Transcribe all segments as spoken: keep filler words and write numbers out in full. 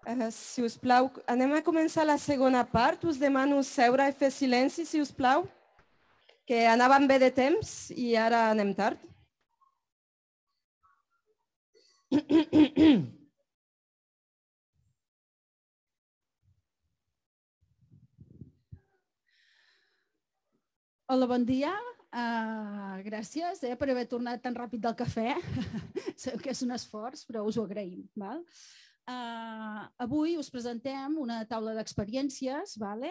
Uh, si us plau, anem a començar la segona part. Us demano seure i fer silenci, si us plau, que anàvem bé de temps i ara anem tard. Hola, bon dia. Uh, gràcies eh, per haver tornat tan ràpid del cafè. Sabem que és un esforç, però us ho agraïm. Val? Uh, avui us presentem una taula d'experiències. Vale?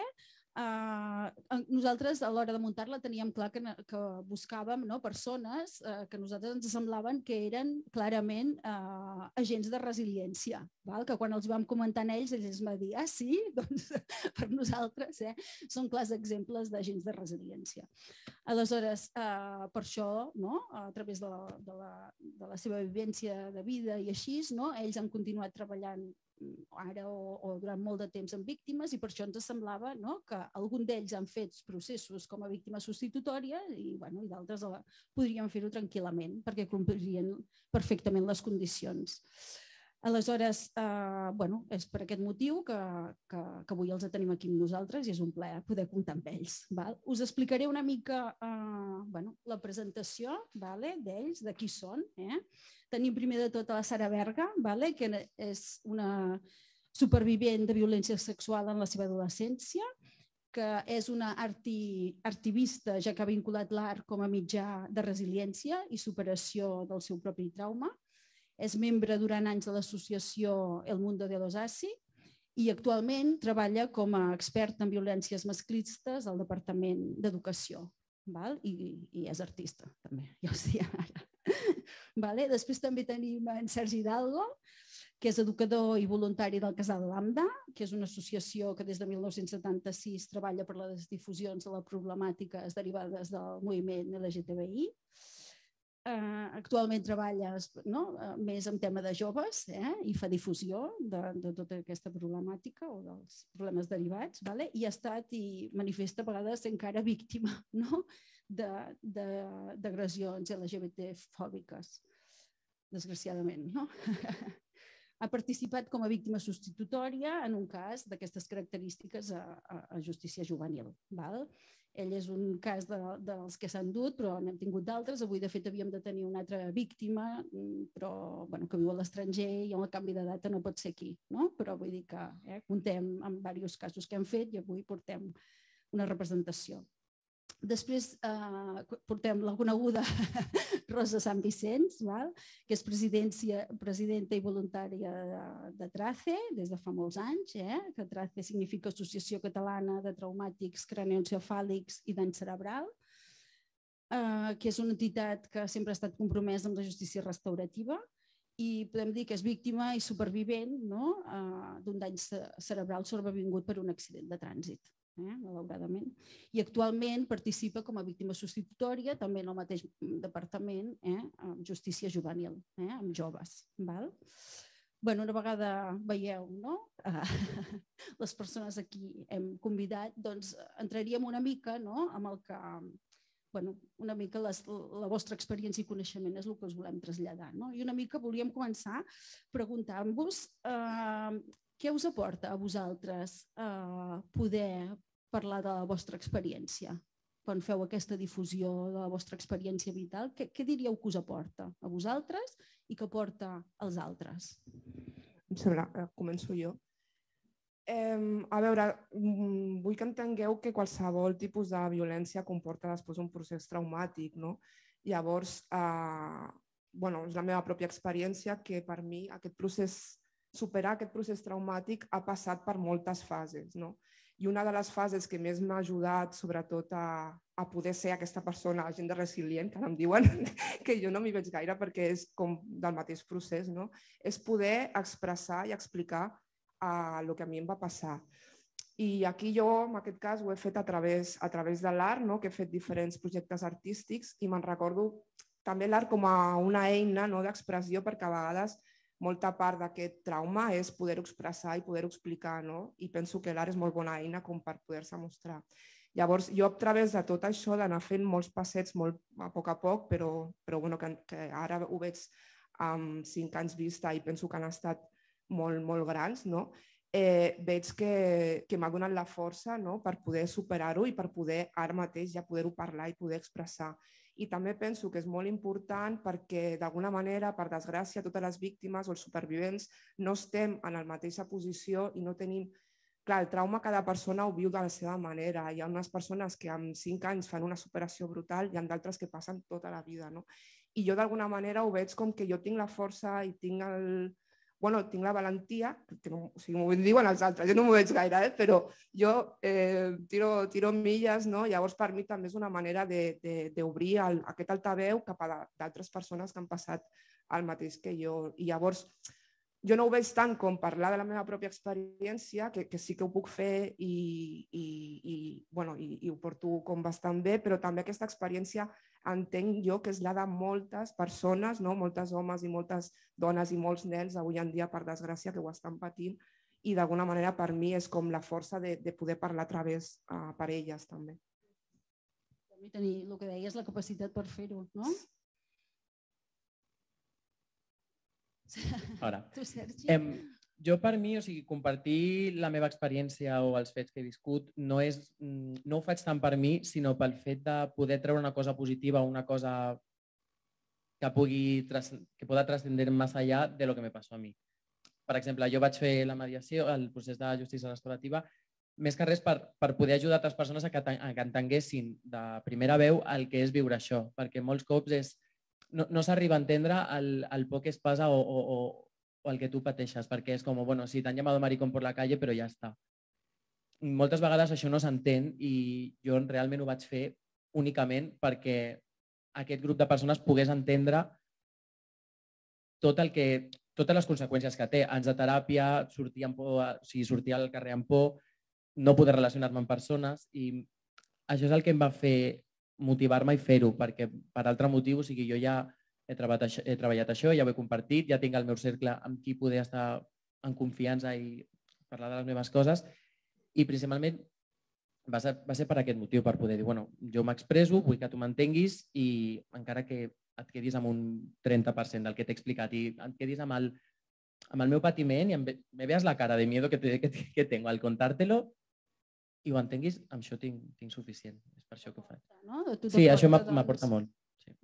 Uh, nosaltres a l'hora de muntar-la teníem clar que, que buscàvem no, persones uh, que a nosaltres ens semblaven que eren clarament uh, agents de resiliència, val? Que quan els vam comentar a ells, ells ens van dir, ah sí, doncs per nosaltres eh, són clars exemples d'agents de resiliència. Aleshores, uh, per això, no, a través de la, de, la, de la seva vivència de vida i així, no, ells han continuat treballant ara o, o durant molt de temps amb víctimes i per això ens semblava no, que algun d'ells han fet processos com a víctima substitutòria i, bueno, i d'altres podrien fer-ho tranquil·lament perquè complirien perfectament les condicions. Aleshores, eh, bueno, és per aquest motiu que, que, que avui els tenim aquí amb nosaltres i és un plaer poder comptar amb ells. Val? Us explicaré una mica eh, bueno, la presentació vale, d'ells, de qui són. Eh? Tenim primer de tot a la Sara Berga, vale, que és una supervivent de violència sexual en la seva adolescència, que és una arti, artivista ja que ha vinculat l'art com a mitjà de resiliència i superació del seu propi trauma. És membre durant anys de l'associació El Mundo de los Asi i actualment treballa com a expert en violències masclistes al Departament d'Educació. I, I és artista, també, ja ho sé ara. Vale? Després també tenim en Sergi Hidalgo, que és educador i voluntari del Casal Lambda, que és una associació que des de mil nou-cents setanta-sis treballa per les difusions de les problemàtiques derivades del moviment L G T B I. Uh, actualment treballa no, uh, més en tema de joves eh, i fa difusió de, de tota aquesta problemàtica o dels problemes derivats, vale? I ha estat i manifesta a vegades encara víctima no, d'agressions L G B T fòbiques, desgraciadament. No? Ha participat com a víctima substitutòria en un cas d'aquestes característiques a, a, a justícia juvenil. Val? Ell és un cas de, dels que s'han dut, però n'hem tingut d'altres. Avui, de fet, havíem de tenir una altra víctima, però bueno, que viu a l'estranger i amb el canvi de data no pot ser aquí. No? Però vull dir que eh, comptem amb diversos casos que hem fet i avui portem una representació. Després eh, portem la coneguda Rosa Sant Vicenç, val? Que és presidenta i voluntària de, de TRACE des de fa molts anys, eh? Que TRACE significa Associació Catalana de Traumàtics Craneoencefàlics i Dany Cerebral, eh, que és una entitat que sempre ha estat compromesa amb la justícia restaurativa i podem dir que és víctima i supervivent no? eh, d'un dany cerebral sobrevingut per un accident de trànsit. Eh, malauradament, i actualment participa com a víctima substitutòria també en el mateix departament eh, amb justícia juvenil, eh, amb joves. Val? Bueno, una vegada veieu no? eh, les persones aquí hem convidat, doncs entraríem una mica no? amb el que bueno, una mica les, la vostra experiència i coneixement és el que us volem traslladar. No? I una mica volíem començar preguntant-vos eh, què us aporta a vosaltres eh, poder parlar de la vostra experiència? Quan feu aquesta difusió de la vostra experiència vital, què, què diríeu que us aporta a vosaltres i que aporta als altres? Em sembla, començo jo. Eh, a veure, vull que entengueu que qualsevol tipus de violència comporta després un procés traumàtic, no? Llavors, eh, bueno, és la meva pròpia experiència que per mi aquest procés superar aquest procés traumàtic ha passat per moltes fases. No? I una de les fases que més m'ha ajudat, sobretot a, a poder ser aquesta persona, gent de resilient, que ara em diuen que jo no m'hi veig gaire perquè és com del mateix procés, no? És poder expressar i explicar uh, el que a mi em va passar. I aquí jo, en aquest cas, ho he fet a través, a través de l'art, no? Que he fet diferents projectes artístics i me'n recordo també l'art com a una eina no? d'expressió perquè a vegades molta part d'aquest trauma és poder-ho expressar i poder-ho explicar, no? I penso que l'art és molt bona eina com per poder-se mostrar. Llavors, jo a través de tot això d'anar fent molts passets molt a poc a poc, però, però bueno, que, que ara ho veig amb cinc anys vista i penso que han estat molt, molt grans, no? Eh, veig que, que m'ha donat la força, no? Per poder superar-ho i per poder ara mateix ja poder-ho parlar i poder expressar. I també penso que és molt important perquè d'alguna manera, per desgràcia, totes les víctimes o els supervivents no estem en la mateixa posició i no tenim... Clar, el trauma cada persona ho viu de la seva manera. Hi ha unes persones que amb cinc anys fan una superació brutal i hi ha d'altres que passen tota la vida, no? I jo d'alguna manera ho veig com que jo tinc la força i tinc el... Bueno, tinc la valentia, que no, o sigui, m'ho diuen els altres, jo no m'ho veig gaire, eh? Però jo eh, tiro, tiro milles, no? Llavors per mi també és una manera d'obrir aquest altaveu cap a d'altres persones que han passat el mateix que jo. I llavors jo no ho veig tant com parlar de la meva pròpia experiència, que, que sí que ho puc fer i, i, i, bueno, i, i ho porto com bastant bé, però també aquesta experiència entenc jo que és la de moltes persones, no? Moltes homes i moltes dones i molts nens avui en dia, per desgràcia, que ho estan patint i d'alguna manera per mi és com la força de, de poder parlar a través uh, per elles també. També tenir, el que deies, la capacitat per fer-ho, no? Ara. Tu, Sergi? Em, jo per mi, o sigui, compartir la meva experiència o els fets que he viscut no, és, no ho faig tant per mi, sinó pel fet de poder treure una cosa positiva, una cosa que pugui que pueda trascender más allá de lo que me pasó a mi. Per exemple, jo vaig fer la mediació, el procés de justícia restaurativa, més que res per, per poder ajudar altres persones a que, a que entenguessin de primera veu el que és viure això, perquè molts cops és, no, no s'arriba a entendre el, el por que es passa o, o, o, o el que tu pateixes, perquè és com, bueno, sí, t'han llamado maricón por la calle, però ja està. Moltes vegades això no s'entén i jo realment ho vaig fer únicament perquè aquest grup de persones pogués entendre tot el que, totes les conseqüències que té. Anys de teràpia, sortir, amb por, o sigui, sortir al carrer amb por, no poder relacionar-me amb persones i això és el que em va fer motivar-me i fer-ho, perquè per altre motiu, o sigui, jo ja he treballat, això, he treballat això, ja ho he compartit, ja tinc el meu cercle amb qui poder estar en confiança i parlar de les meves coses i principalment va ser, va ser per aquest motiu, per poder dir, bueno, jo m'expresso, vull que tu m'entenguis i encara que et quedis amb un trenta per cent del que t'he explicat i et quedis amb el, amb el meu patiment i me, me veas la cara de miedo que, te, que, que tengo al contártelo i ho entenguis, amb això tinc, tinc suficient. És per això que ho faig. No? Sí, això m'aporta molt. Sí.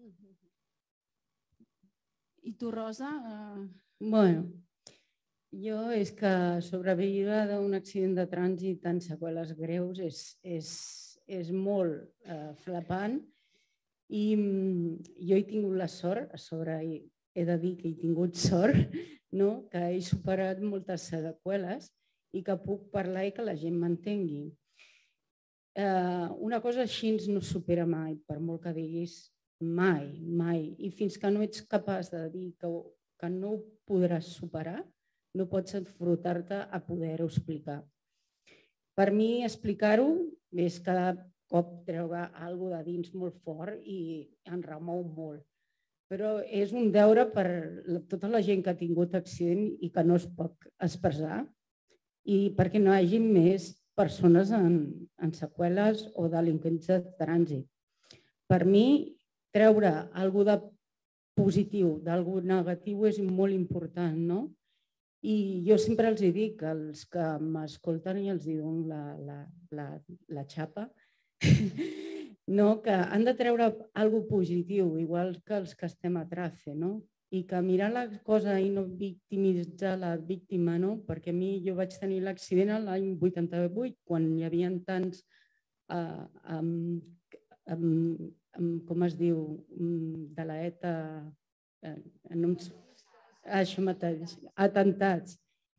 I tu, Rosa? Uh... Bueno, jo és que sobreviure d'un accident de trànsit amb seqüeles greus és, és, és molt uh, flipant i um, jo he tingut la sort, a sobre he de dir que he tingut sort, no? Que he superat moltes seqüeles i que puc parlar i que la gent m'entengui. Uh, una cosa així no es supera mai, per molt que diguis mai, mai. I fins que no ets capaç de dir que, que no ho podràs superar, no pots enfrontar-te a poder-ho explicar. Per mi explicar-ho és cada cop treure alguna cosa de dins molt fort i em remou molt. Però és un deure per tota la gent que ha tingut accident i que no es pot expressar i perquè no hi hagi més persones en, en seqüeles o delinqüents de trànsit. Per mi, treure alguna cosa de positiu d'alguna negatiu és molt important, no? I jo sempre els dic, als que m'escolten i els dono la, la, la, la xapa, no? Que han de treure alguna cosa positiu, igual que els que estem a trace, no? I que mirar la cosa i no victimitzar la víctima, no? Perquè a mi jo vaig tenir l'accident l'any vuitanta-vuit, quan hi havia tants, uh, um, um, um, com es diu, um, de la E T A, uh, no, això mateix, atentats.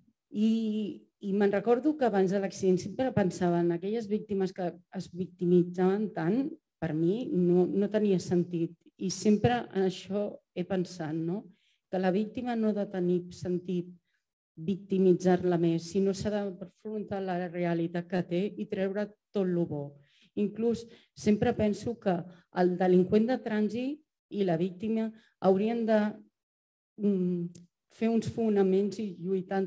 I, i me'n recordo que abans de l'accident sempre pensava en aquelles víctimes que es victimitzaven tant, per mi no, no tenia sentit. I sempre en això he pensat, no? Que la víctima no ha de tenir sentit victimitzar-la més, sinó s'ha d'afrontar la realitat que té i treure tot el bo. Inclús sempre penso que el delinqüent de trànsit i la víctima haurien de fer uns fonaments i lluitar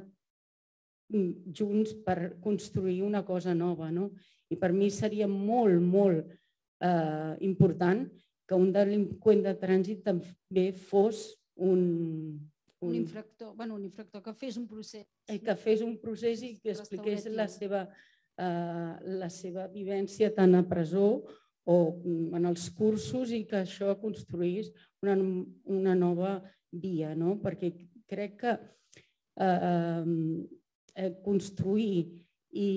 junts per construir una cosa nova, no? I per mi seria molt, molt eh, important que un delinqüent de trànsit també fos un, Un infractor, bueno, un infractor que fes un procés. Que fes un procés i que expliqués la seva, uh, la seva vivència tant a presó o en els cursos i que això construís una, una nova via, no? Perquè crec que uh, uh, construir i,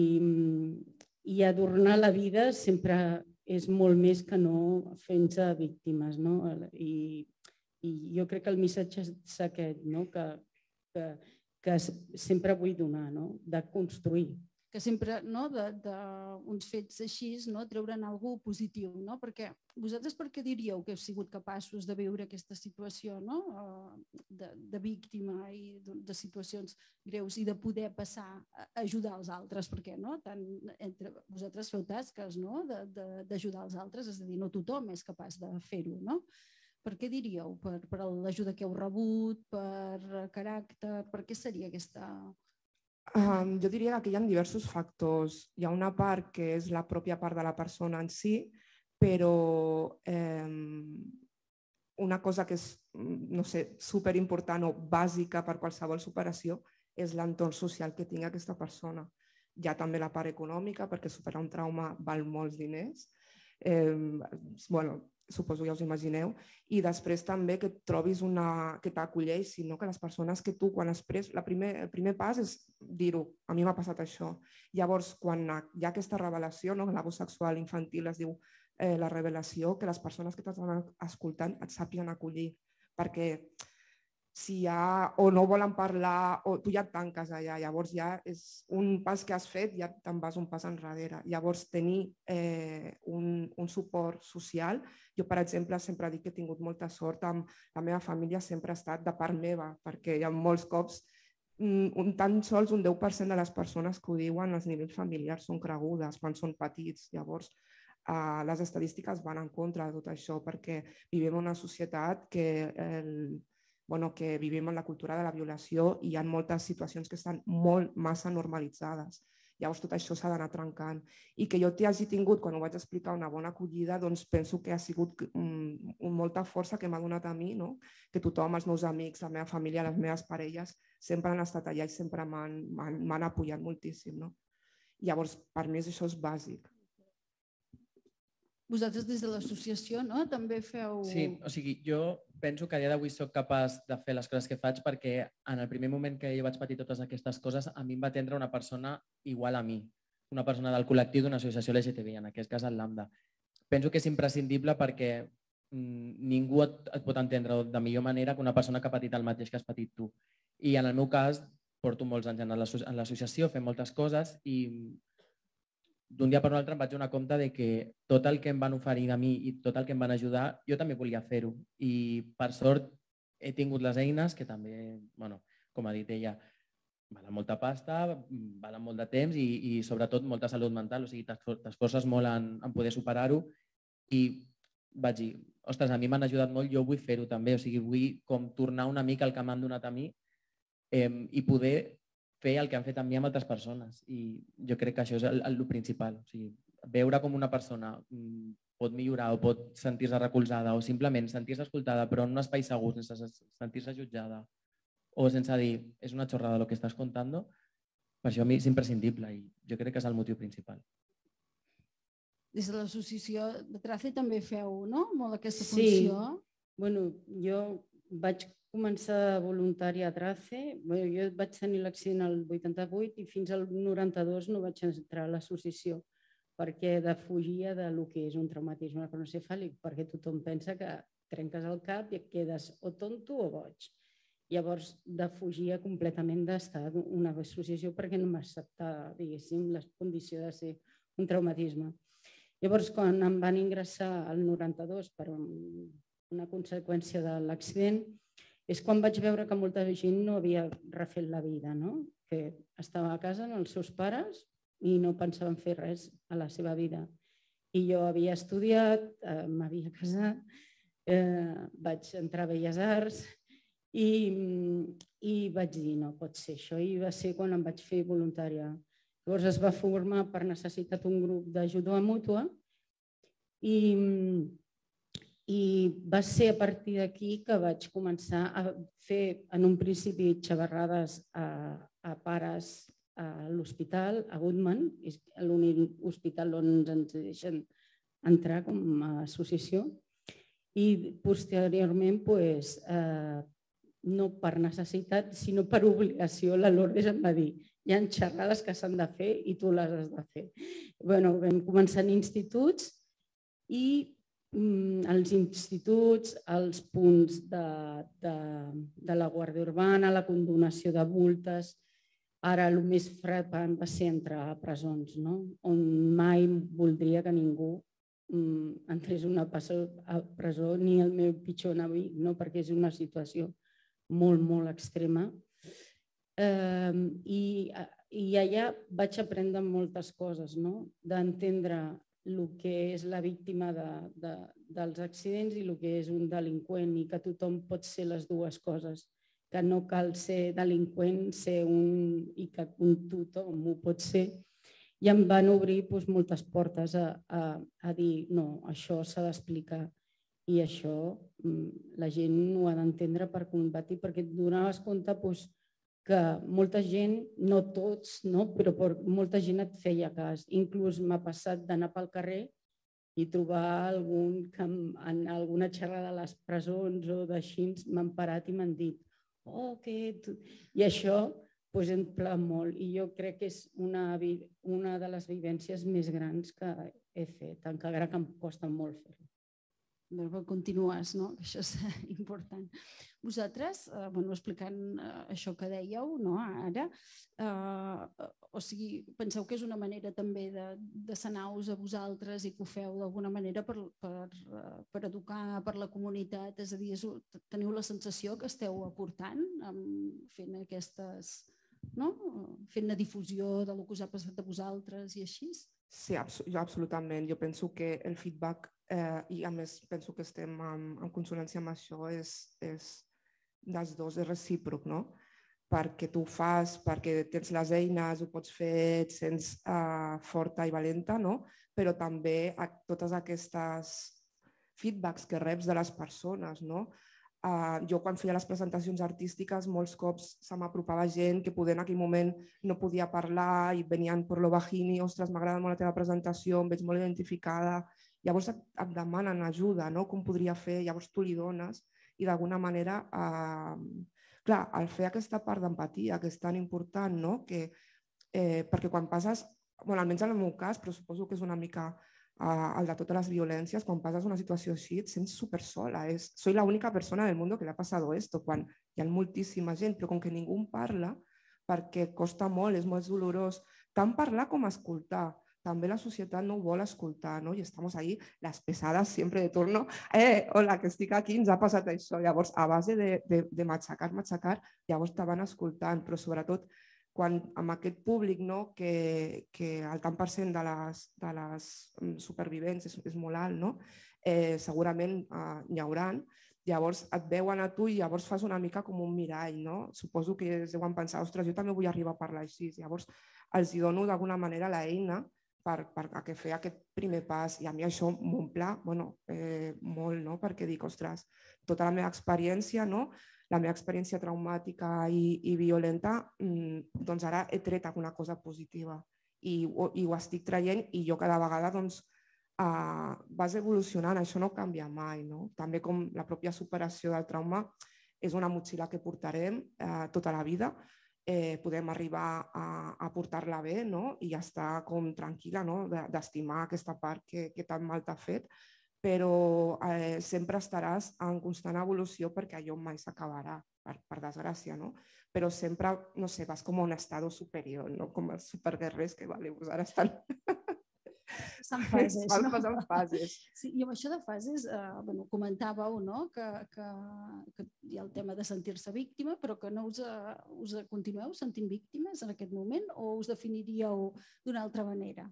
i adornar la vida sempre és molt més que no fent-se víctimes, no? I, I jo crec que el missatge és aquest, no? que, que, que sempre vull donar, no? De construir. Que sempre, no? d'uns fets així, no? Treure'n alguna cosa positiu, no? Perquè vosaltres per què diríeu que heu sigut capaços de viure aquesta situació, no? de, de víctima i de situacions greus i de poder passar a ajudar els altres, perquè no? Tant entre vosaltres feu tasques, no? d'ajudar els altres, és a dir, no tothom és capaç de fer-ho, no? Per què diríeu? Per, per l'ajuda que heu rebut, per caràcter, per què seria aquesta... Um, jo diria que hi ha diversos factors. Hi ha una part que és la pròpia part de la persona en si, però eh, una cosa que és, no sé, superimportant o bàsica per qualsevol superació és l'entorn social que tingui aquesta persona. Hi ha també la part econòmica, perquè superar un trauma val molts diners. Eh, bueno, suposo que ja us imagineu, i després també que et trobis una... que t'acolleixi, no? Que les persones que tu, quan has pres... La primer, el primer pas és dir-ho, a mi m'ha passat això. Llavors, quan hi ha aquesta revelació, no? L'abús sexual infantil es diu eh, la revelació, que les persones que t'estan escoltant et sàpiguen acollir, perquè si ja o no volen parlar o tu ja et tanques allà, llavors ja és un pas que has fet, ja te'n vas un pas enrere. Llavors tenir eh, un, un suport social, jo per exemple sempre dic que he tingut molta sort, amb la meva família sempre ha estat de part meva, perquè hi ha molts cops, un, tan sols un deu per cent de les persones que ho diuen als nivells familiars són cregudes quan són petits, llavors eh, les estadístiques van en contra de tot això, perquè vivim en una societat que el Bueno, que vivim en la cultura de la violació i hi ha moltes situacions que estan molt massa normalitzades. Llavors tot això s'ha d'anar trencant. I que jo t'hi hagi tingut, quan ho vaig explicar, una bona acollida, doncs penso que ha sigut um, molta força que m'ha donat a mi, no? Que tothom, els meus amics, la meva família, les meves parelles, sempre han estat allà i sempre m'han apoyat moltíssim. No? Llavors, per mi això és bàsic. Vosaltres des de l'associació no? També feu... Sí, o sigui, jo penso que a dia d'avui soc capaç de fer les coses que faig perquè en el primer moment que jo vaig patir totes aquestes coses a mi em va atendre una persona igual a mi, una persona del col·lectiu d'una associació L G T B I, en aquest cas el Lambda. Penso que és imprescindible perquè ningú et, et pot entendre de millor manera que una persona que ha patit el mateix que has patit tu. I en el meu cas porto molts anys en l'associació, fem moltes coses i d'un dia per un altre em vaig donar compte de que tot el que em van oferir a mi i tot el que em van ajudar, jo també volia fer-ho. I per sort he tingut les eines que també, bueno, com ha dit ella, valen molta pasta, valen molt de temps i, i sobretot molta salut mental. O sigui, t'esforces molt en, en poder superar-ho i vaig dir, ostres, a mi m'han ajudat molt, jo vull fer-ho també. O sigui, vull com tornar una mica el que m'han donat a mi eh, i poder fer el que han fet amb mi amb altres persones. I jo crec que això és el, el, el principal. O sigui, veure com una persona pot millorar o pot sentir-se recolzada o simplement sentir-se escoltada però en un espai segur, sense sentir-se jutjada o sense dir és una xorrada el que estàs contant, per això a mi és imprescindible i jo crec que és el motiu principal. Des de l'associació de Trace també feu no? Molt aquesta sí. funció. Bueno, jo vaig començar voluntària a Trace. Bueno, jo vaig tenir l'accident el vuitanta-vuit i fins al noranta-dos no vaig entrar a l'associació perquè defugia del que és un traumatisme cronoencefàlic, perquè tothom pensa que trenques el cap i et quedes o tonto o boig. Llavors defugia completament d'estar en una associació perquè no m'acceptava, diguéssim, la condició de ser un traumatisme. Llavors, quan em van ingressar al noranta-dos per una conseqüència de l'accident, és quan vaig veure que molta gent no havia refet la vida, no? Que estava a casa amb els seus pares i no pensaven fer res a la seva vida. I jo havia estudiat, eh, m'havia casat, eh, vaig entrar a Belles Arts i, i vaig dir no pot ser això i va ser quan em vaig fer voluntària. Llavors es va formar per necessitat un grup d'ajuda mútua i, I va ser a partir d'aquí que vaig començar a fer, en un principi, xavarrades a, a pares a l'hospital, a Goodman, és l'únic hospital on ens deixen entrar com a associació. I posteriorment, pues, eh, no per necessitat, sinó per obligació, la Lourdes em va dir hi ha xerrades que s'han de fer i tu les has de fer. Bueno, vam començar en instituts i mm, els instituts, els punts de, de, de la Guàrdia Urbana, la condonació de multes. Ara el més frapant va ser entrar a presons, no? On mai voldria que ningú mm, entrés una a presó, ni el meu pitjor enemic, no? Perquè és una situació molt, molt extrema. Eh, i, I allà vaig aprendre moltes coses, no? D'entendre el que és la víctima de, de, dels accidents i el que és un delinqüent i que tothom pot ser les dues coses, que no cal ser delinqüent ser un, i que un tothom ho pot ser. I em van obrir doncs, moltes portes a, a, a dir no, això s'ha d'explicar i això la gent ho ha d'entendre per combatir, perquè et donaves compte doncs, que molta gent, no tots, no? Però molta gent et feia cas. Inclús m'ha passat d'anar pel carrer i trobar algun que en alguna xerrada de les presons o d'així m'han parat i m'han dit oh, que... I això doncs, em pla molt i jo crec que és una, una de les vivències més grans que he fet, encara que em costa molt fer-ho. Continues, no? Això és important. Vosaltres, eh, bueno, explicant eh, això que dèieu, no? Ara, eh, o sigui, penseu que és una manera també de, de sanar-vos a vosaltres i que ho feu d'alguna manera per, per, per educar per la comunitat, és a dir, és, teniu la sensació que esteu aportant fent aquestes, no? Fent la difusió de lo que us ha passat a vosaltres i així? Sí, jo absolutament. Jo penso que el feedback, eh, i a més penso que estem en, en consonància amb això, és, és dels dos, és recíproc, no? Perquè tu ho fas, perquè tens les eines, ho pots fer, et sents eh, forta i valenta, no? Però també a, totes aquestes feedbacks que reps de les persones, no? Uh, jo quan feia les presentacions artístiques molts cops se m'apropava gent que poder en aquell moment no podia parlar i venien per lo bajini, ostres, m'agrada molt la teva presentació, em veig molt identificada. Llavors et, et demanen ajuda, no? Com podria fer, llavors tu li dones i d'alguna manera, uh, clar, al fer aquesta part d'empatia que és tan important, no? Que, eh, perquè quan passes, bueno, almenys en el meu cas, però suposo que és una mica Uh, el de totes les violències, quan passes una situació així et sents super sola. És, soy la única persona del mundo que le ha pasado esto, quan hi ha moltíssima gent, però com que ningú en parla, perquè costa molt, és molt dolorós, tant parlar com escoltar. També la societat no ho vol escoltar, no? I estamos ahí, les pesades sempre de torno, eh, hola, que estic aquí, ens ha passat això. Llavors, a base de, de, de matxacar, matxacar, llavors te van escoltant, però sobretot quan amb aquest públic, no, que, que el tant per cent de les, de les supervivents és, és molt alt, no? eh, segurament eh, n'hi haurà, llavors et veuen a tu i llavors fas una mica com un mirall, no? Suposo que es deuen pensar, ostres, jo també vull arribar a parlar així, llavors els hi dono d'alguna manera l'eina per, per a que fer aquest primer pas i a mi això m'omple bueno, eh, molt, no? Perquè dic, ostres, tota la meva experiència, no? La meva experiència traumàtica i, i violenta, doncs ara he tret alguna cosa positiva i, i ho estic traient i jo cada vegada doncs, uh, vas evolucionant, això no canvia mai. No? També com la pròpia superació del trauma és una motxilla que portarem uh, tota la vida, eh, podem arribar a, a portar-la bé, no? I estar com tranquil·la, no? D'estimar aquesta part que, que tan mal t'ha fet, però eh, sempre estaràs en constant evolució perquè allò mai s'acabarà, per, per desgràcia, no? Però sempre, no sé, vas com a un estado superior, no? Com els superguerrers que, vale, pues ara estan... Estan fases, Van no? passant fases. Sí, i amb això de fases, eh, bueno, comentàveu, no? Que, que, que hi ha el tema de sentir-se víctima, però que no us, us continueu sentint víctimes en aquest moment o us definiríeu d'una altra manera?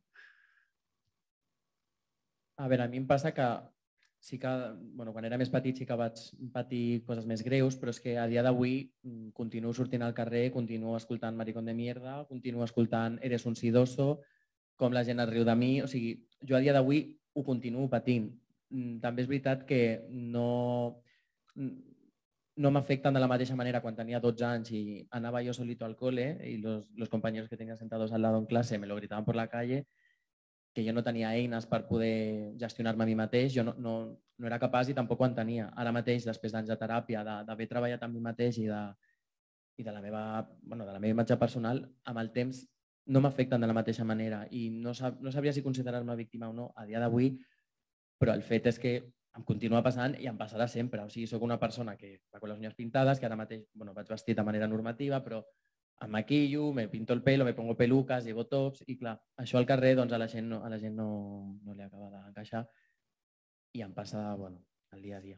A veure, a mi em passa que sí que, bueno, quan era més petit sí que vaig patir coses més greus, però és que a dia d'avui continuo sortint al carrer, continuo escoltant Maricón de mierda, continuo escoltant Eres un sidoso, com la gent es riu de mi, o sigui, jo a dia d'avui ho continuo patint. també és veritat que no, no m'afecten de la mateixa manera quan tenia dotze anys y anava yo solito al cole y los, los compañeros que tenía sentados al lado en clase me lo gritaban por la calle, que jo no tenia eines per poder gestionar-me a mi mateix, jo no, no, no era capaç i tampoc ho en tenia. Ara mateix, després d'anys de teràpia, d'haver treballat amb mi mateix i de, i de, la meva, bueno, de la meva imatge personal, amb el temps no m'afecten de la mateixa manera i no, sab, no sabria si considerar-me víctima o no a dia d'avui, però el fet és que em continua passant i em passarà sempre. O sigui, soc una persona que va amb les uñas pintades, que ara mateix bueno, vaig vestit de manera normativa, però em maquillo, me pinto el pelo, me pongo pelucas, llevo tops i clar, això al carrer doncs, a la gent, no, a la gent no, no li acaba d'encaixar i em passa bueno, el dia a dia.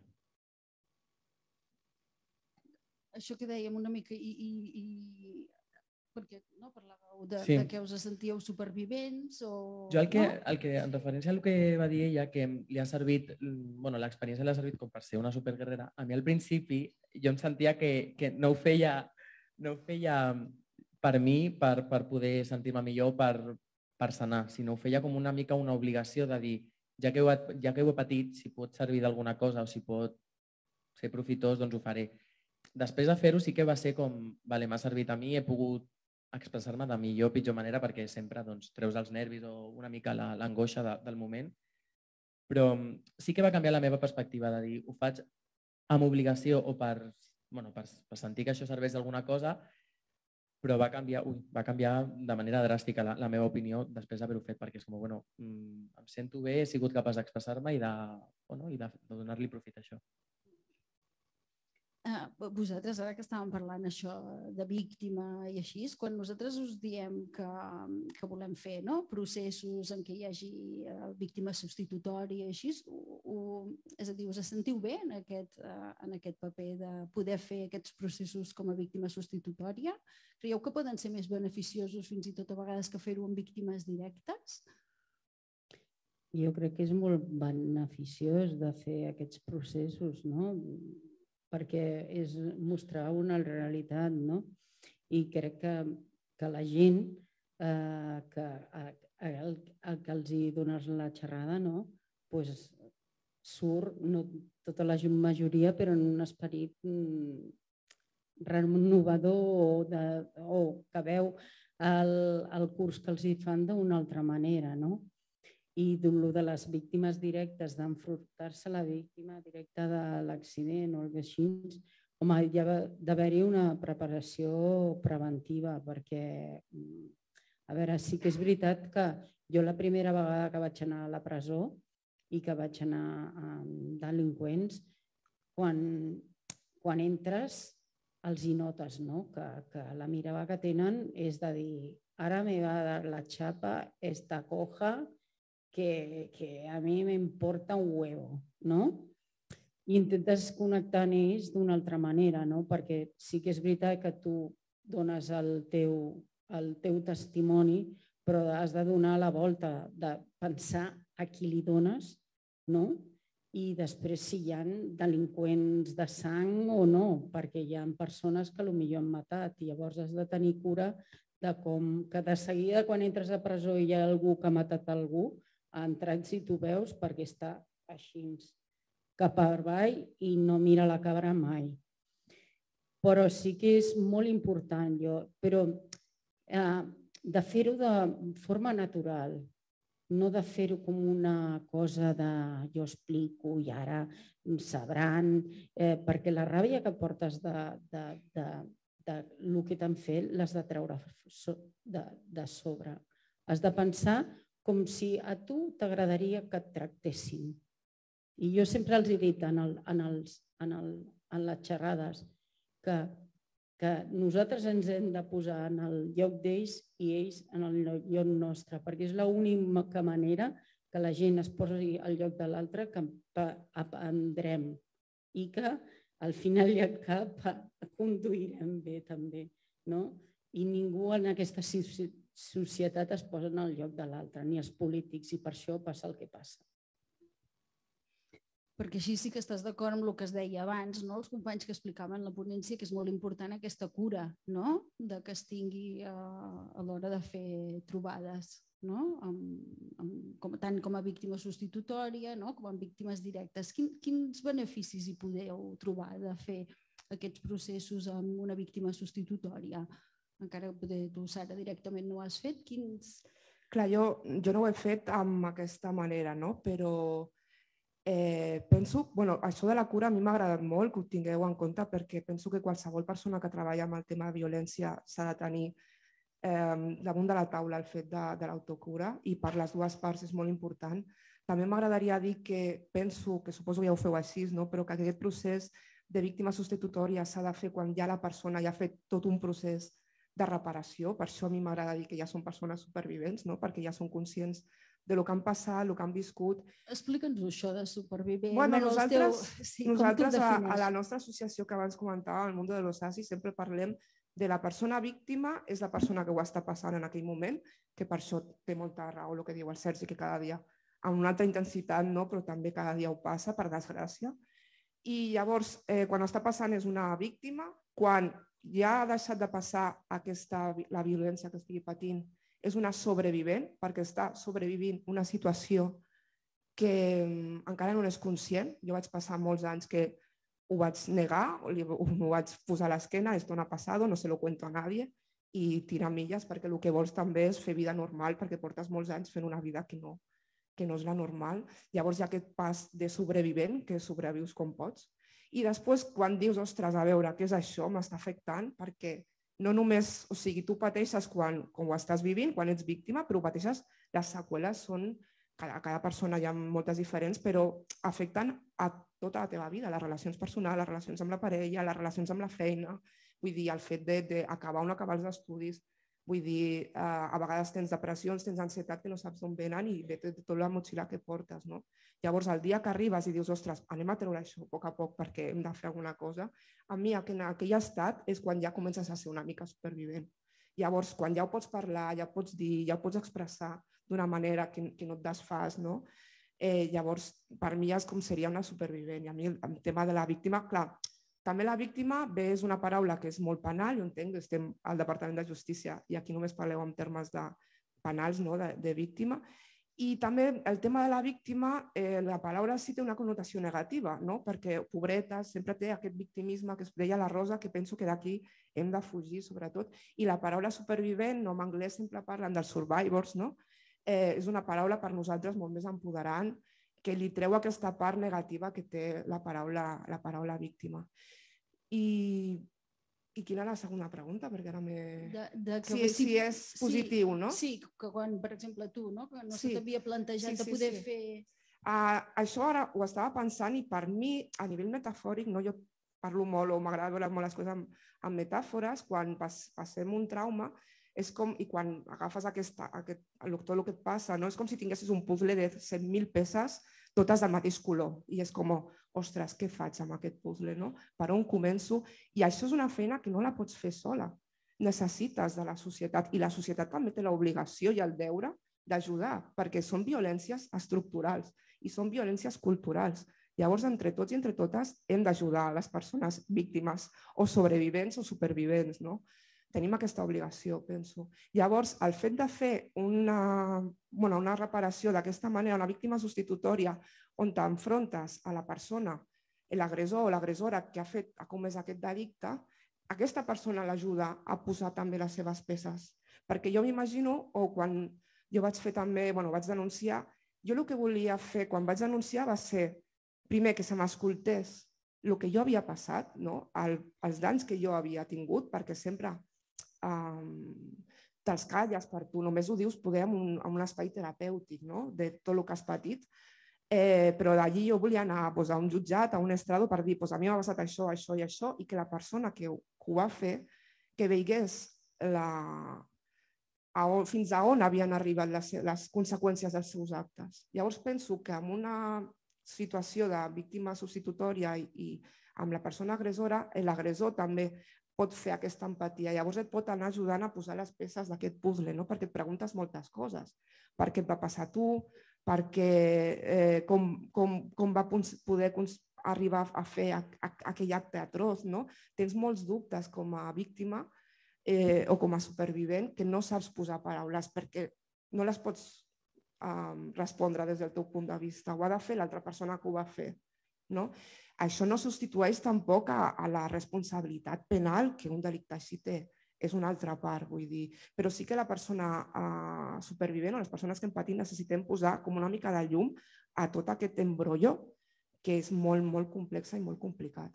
Això que dèiem una mica i, i, i perquè no parlàveu de, sí. de que us sentíeu supervivents o... Jo el que, no? el que, en referència al que va dir ella, que li ha servit, bueno, l'experiència li ha servit com per ser una superguerrera, a mi al principi jo em sentia que, que no ho feia, no ho feia per mi, per, per poder sentir-me millor, per, per sanar, sinó ho feia com una mica una obligació de dir, ja que ho, ja que ho he patit, si pot servir d'alguna cosa o si pot ser profitós, doncs ho faré. Després de fer-ho sí que va ser com, vale, m'ha servit a mi, he pogut expressar-me de millor o pitjor manera perquè sempre doncs, treus els nervis o una mica l'angoixa de, del moment. Però sí que va canviar la meva perspectiva de dir, ho faig amb obligació o per, bueno, per, per sentir que això serveix d'alguna cosa, però va canviar, ui, va canviar de manera dràstica la, la meva opinió després d'haver-ho fet, perquè és com, bueno, em sento bé, he sigut capaç d'expressar-me i de, bueno, i de, de donar-li profit a això. Uh, vosaltres, ara que estàvem parlant això de víctima i així, quan nosaltres us diem que, que volem fer no? processos en què hi hagi uh, víctima substitutòria i així, ho, ho, és a dir, us sentiu bé en aquest, uh, en aquest paper de poder fer aquests processos com a víctima substitutòria? Creieu que poden ser més beneficiosos fins i tot a vegades que fer-ho amb víctimes directes? Jo crec que és molt beneficiós de fer aquests processos, no? Perquè és mostrar una realitat, no? I crec que, que la gent eh, que, el, el que els hi dones la xerrada, no? Pues surt, no tota la majoria, però en un esperit renovador o, de, o que veu el, el curs que els hi fan d'una altra manera, no? I de les víctimes directes, d'enfrontar-se a la víctima directa de l'accident o el que així, home, hi ha d'haver-hi una preparació preventiva perquè, a veure, sí que és veritat que jo la primera vegada que vaig anar a la presó i que vaig anar amb delinqüents, quan, quan entres els hi notes, no? que, que la mirada que tenen és de dir ara me va a dar la chapa esta coja Que, que a mi m'importa un huevo, no? I intentes connectar amb ells d'una altra manera, no? Perquè sí que és veritat que tu dones el teu, el teu testimoni, però has de donar la volta, de pensar a qui li dones, no? I després si hi ha delinqüents de sang o no, perquè hi ha persones que potser han matat i llavors has de tenir cura de com que de seguida quan entres a presó hi ha algú que ha matat algú, ha entrat si tu veus perquè està així cap avall i no mira la cabra mai. Però sí que és molt important, jo, però eh, de fer-ho de forma natural, no de fer-ho com una cosa de jo explico i ara sabran, eh, perquè la ràbia que portes de, de, de, de el que t'han fet l'has de treure de, de sobre. Has de pensar com si a tu t'agradaria que et tractessin. I jo sempre els he dit en, el, en, els, en, el, en les xerrades que, que nosaltres ens hem de posar en el lloc d'ells i ells en el lloc nostre, perquè és l'única manera que la gent es posi al lloc de l'altre que aprendrem i que al final i al cap conduirem bé també. No? I ningú en aquesta societat es posa en el lloc de l'altre, ni els polítics, i per això passa el que passa. Perquè així sí que estàs d'acord amb el que es deia abans, no? Els companys que explicaven la ponència, que és molt important aquesta cura, no? De que es tingui a, a l'hora de fer trobades. no? amb, amb, com, tant com a víctima substitutòria, no? com a víctimes directes. Quin, quins beneficis hi podeu trobar de fer aquests processos amb una víctima substitutòria? Encara que tu, Sara, directament no ho has fet, quins... Clar, jo, jo no ho he fet amb aquesta manera, no? Però eh, penso, bueno, això de la cura a mi m'ha agradat molt que ho tingueu en compte perquè penso que qualsevol persona que treballa amb el tema de violència s'ha de tenir eh, damunt de la taula el fet de, de l'autocura i per les dues parts és molt important. També m'agradaria dir que penso, que suposo que ja ho feu així, no? Però que aquest procés de víctima substitutòria s'ha de fer quan ja la persona ja ha fet tot un procés de reparació. Per això a mi m'agrada dir que ja són persones supervivents, no? Perquè ja són conscients de lo que han passat, el que han viscut. Explica'ns això de supervivent. Bueno, nosaltres, teus... sí, nosaltres a, a la nostra associació que abans comentava, el Mundo de los Asis, sempre parlem de la persona víctima, és la persona que ho està passant en aquell moment, que per això té molta raó el que diu el Sergi, que cada dia amb una altra intensitat, no? Però també cada dia ho passa, per desgràcia. I llavors, eh, quan està passant és una víctima, quan ja ha deixat de passar aquesta, la violència que estigui patint, és una sobrevivent, perquè està sobrevivint una situació que encara no és conscient. Jo vaig passar molts anys que ho vaig negar, m'ho vaig posar a l'esquena, esto no ha pasado, no se lo cuento a nadie, i tirar milles, perquè el que vols també és fer vida normal, perquè portes molts anys fent una vida que no, que no és la normal. Llavors hi ha aquest pas de sobrevivent, que sobrevius com pots. I després, quan dius, ostres, a veure, què és això? M'està afectant, perquè no només, o sigui, tu pateixes quan, quan ho estàs vivint, quan ets víctima, però pateixes, les seqüeles són, cada, cada persona hi ha moltes diferents, però afecten a tota la teva vida, les relacions personals, les relacions amb la parella, les relacions amb la feina, vull dir, el fet d'acabar o no acabar els estudis, vull dir, eh, a vegades tens depressions, tens ansietat que no saps d'on venen i ve tota la motxilla que portes, no? Llavors, el dia que arribes i dius, ostres, anem a treure això a poc a poc perquè hem de fer alguna cosa, a mi en aquell estat és quan ja comences a ser una mica supervivent. Llavors, quan ja ho pots parlar, ja ho pots dir, ja ho pots expressar d'una manera que, que no et desfas, no? Eh, llavors, per mi és com seria una supervivent. I a mi el, el tema de la víctima, clar, també la víctima bé és una paraula que és molt penal, jo entenc que estem al Departament de Justícia i aquí només parleu en termes de penals, no? de, de víctima. I també el tema de la víctima, eh, la paraula sí té una connotació negativa, no? Perquè pobreta sempre té aquest victimisme que es deia la Rosa, que penso que d'aquí hem de fugir sobretot. I la paraula supervivent, no, en anglès sempre parlen dels survivors, no? Eh, és una paraula per nosaltres molt més empoderant, que li treu aquesta part negativa que té la paraula, la paraula víctima. I, I quina era la segona pregunta? Perquè ara m'he... De, de que si, si és positiu, sí, no? Sí, que quan, per exemple, tu, no, que no Sí. se t'havia plantejat Sí, sí, de poder sí. fer... Uh, això ara ho estava pensant i per mi, a nivell metafòric, no, jo parlo molt o m'agrada veure molt les coses amb, amb metàfores, quan pas, passem un trauma, és com, i quan agafes aquesta, aquest, tot el que et passa, no? És com si tinguessis un puzzle de cent mil peces, totes del mateix color, i és com, ostres, què faig amb aquest puzzle, no? Per on començo? I això és una feina que no la pots fer sola. Necessites de la societat, i la societat també té l'obligació i el deure d'ajudar, perquè són violències estructurals i són violències culturals. Llavors, entre tots i entre totes, hem d'ajudar les persones víctimes o sobrevivents o supervivents, no? Tenim aquesta obligació, penso. Llavors, el fet de fer una, bueno, una reparació d'aquesta manera, una víctima substitutòria, on t'enfrontes a la persona, l'agressor o l'agressora que ha fet, ha comès aquest delicte, aquesta persona l'ajuda a posar també les seves peces. Perquè jo m'imagino, o quan jo vaig fer també, bueno, vaig denunciar, jo el que volia fer quan vaig denunciar va ser, primer, que se m'escoltés el que jo havia passat, no? El, els danys que jo havia tingut, perquè sempre Um, te'ls calles per tu, només ho dius poder en un, en un espai terapèutic, no? De tot el que has patit, eh, però d'allí jo volia anar pues, a un jutjat, a un estrado per dir pues, a mi m'ha passat això, això i això, i que la persona que ho, que ho va fer que veigués la, a on, fins a on havien arribat les, les conseqüències dels seus actes. Llavors penso que en una situació de víctima substitutòria i, i amb la persona agressora, l'agressor també pot fer aquesta empatia. Llavors et pot anar ajudant a posar les peces d'aquest puzzle, no? Perquè et preguntes moltes coses. Per què et va passar a tu? Perquè, eh, com, com, com va poder arribar a fer aquell acte atroç, no? Tens molts dubtes com a víctima eh, o com a supervivent que no saps posar paraules perquè no les pots um, respondre des del teu punt de vista, ho ha de fer l'altra persona que ho va fer. No? Això no substitueix tampoc a, a la responsabilitat penal que un delicte així té. És una altra part, vull dir. Però sí que la persona uh, supervivent o les persones que hem patit necessitem posar com una mica de llum a tot aquest embrollo que és molt, molt complex i molt complicat.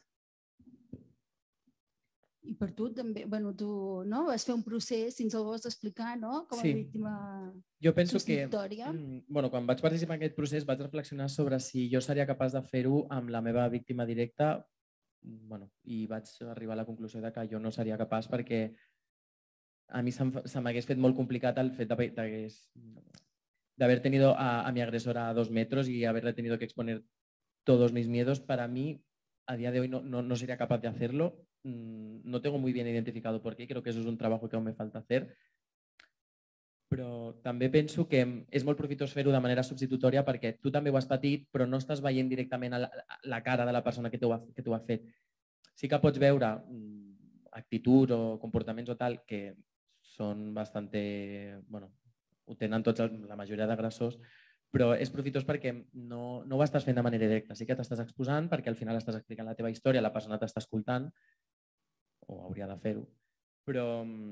I per tu també, bueno, tu no? Vas fer un procés, si ens el vols explicar, no? Com a Sí. víctima Jo penso que, substitutòria. mm, bueno, quan vaig participar en aquest procés vaig reflexionar sobre si jo seria capaç de fer-ho amb la meva víctima directa, bueno, i vaig arribar a la conclusió de que jo no seria capaç perquè a mi se m'hagués fet molt complicat el fet de haber tenido a, a mi agresora a dos metros y haberle tenido que exponer todos mis miedos. Para mí, a día de hoy, no, no, no sería capaz de hacerlo. No tengo muy bien identificado por qué. Creo que eso es un trabajo que aún me falta hacer. Però també penso que és molt profitós fer-ho de manera substitutòria perquè tu també ho has patit, però no estàs veient directament a la, a la cara de la persona que t'ho ha, que t'ho ha fet. Sí que pots veure actituds o comportaments o tal que són bastant... Bueno, ho tenen tots, la majoria d'agressors, però és profitós perquè no, no ho estàs fent de manera directa. Sí que t'estàs exposant perquè al final estàs explicant la teva història, la persona t'està escoltant, o hauria de fer-ho, però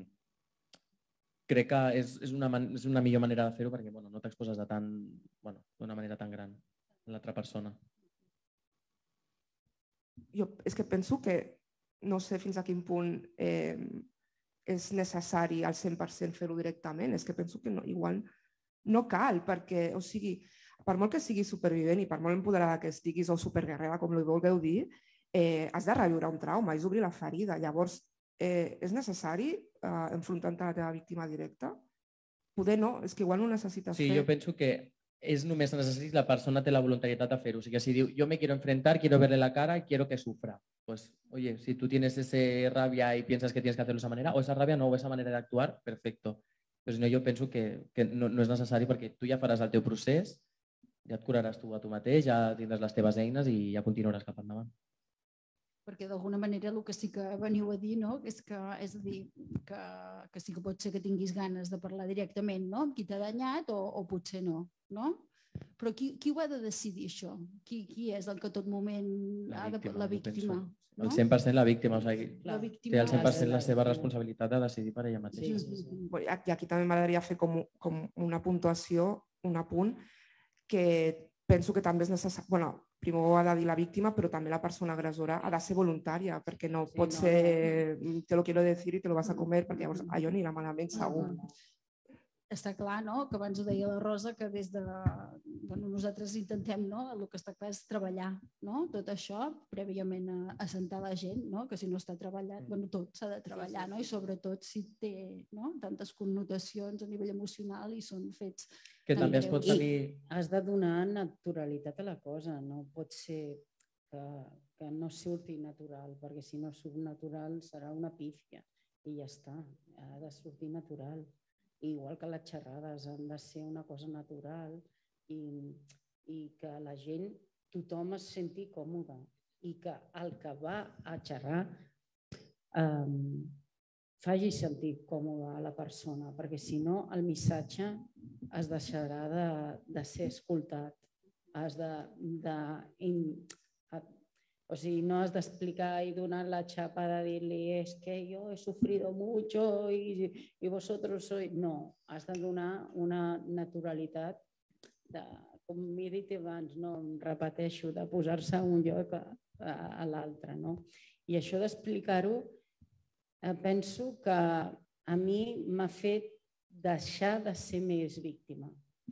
crec que és, és, una, és una millor manera de fer-ho perquè bueno, no t'exposes de tan, bueno, d'una manera tan gran a l'altra persona. Jo és que penso que no sé fins a quin punt eh, és necessari al cent per cent fer-ho directament. És que penso que no, igual no cal, perquè, o sigui, per molt que siguis supervivent i per molt empoderada que estiguis o superguerrera, com li vulgueu dir, eh, has de reviure un trauma, és obrir la ferida. Llavors, eh, és necessari eh, enfrontar-te a la teva víctima directa? Poder no, és que igual no necessites sí, fer. Jo penso que és només necessari si la persona té la voluntarietat de fer-ho. O sigui, si diu, yo me quiero enfrentar, quiero verle la cara y quiero que sufra. Pues, oye, si tú tienes esa rabia y piensas que tienes que hacerlo de esa manera, o esa rabia no, o esa manera de actuar, perfecto. Però si no, jo penso que, que no, no és necessari perquè tu ja faràs el teu procés, ja et curaràs tu a tu mateix, ja tindràs les teves eines i ja continuaràs cap endavant. Perquè d'alguna manera el que sí que veniu a dir, no? és que és a dir, que, que sí que pot ser que tinguis ganes de parlar directament no? amb qui t'ha danyat o, o potser no. no? Però qui, qui ho ha de decidir això? Qui, qui és el que tot moment la ha de... víctima? La víctima No? El cent per cent la víctima, o sigui, la víctima té el cent per cent la seva responsabilitat de decidir per ella mateixa. Sí, sí, sí. I aquí també m'agradaria fer com, com una puntuació, un apunt, que penso que també és necessari, bueno, primer ho ha de dir la víctima, però també la persona agressora ha de ser voluntària, perquè no Sí, pot no, ser te lo quiero decir i te lo vas a comer, perquè llavors allò anirà malament segur. Està clar, no?, que abans ho deia la Rosa, que des de... Bueno, nosaltres intentem, no?, el que està clar és treballar, no?, tot això, prèviament a assentar la gent, no?, que si no està treballat, bueno, tot s'ha de treballar, no?, i sobretot si té, no?, tantes connotacions a nivell emocional i són fets que també es pot tenir... Has de donar naturalitat a la cosa, no pot ser que, que no surti natural, perquè si no surt natural serà una pífia i ja està, ha de sortir natural. Igual que les xerrades han de ser una cosa natural i, i que la gent, tothom es senti còmode i que el que va a xerrar eh, faci sentir còmode a la persona, perquè si no el missatge es deixarà de, de ser escoltat. Has de, de, in, o sigui, no has d'explicar i donar la xapa de dir-li és que jo he sufrido mucho i, i vosotros sois... No, has de donar una naturalitat, de, com he dit abans, no, em repeteixo, de posar-se a un lloc a, a, a l'altre. No? I això d'explicar-ho, eh, penso que a mi m'ha fet deixar de ser més víctima.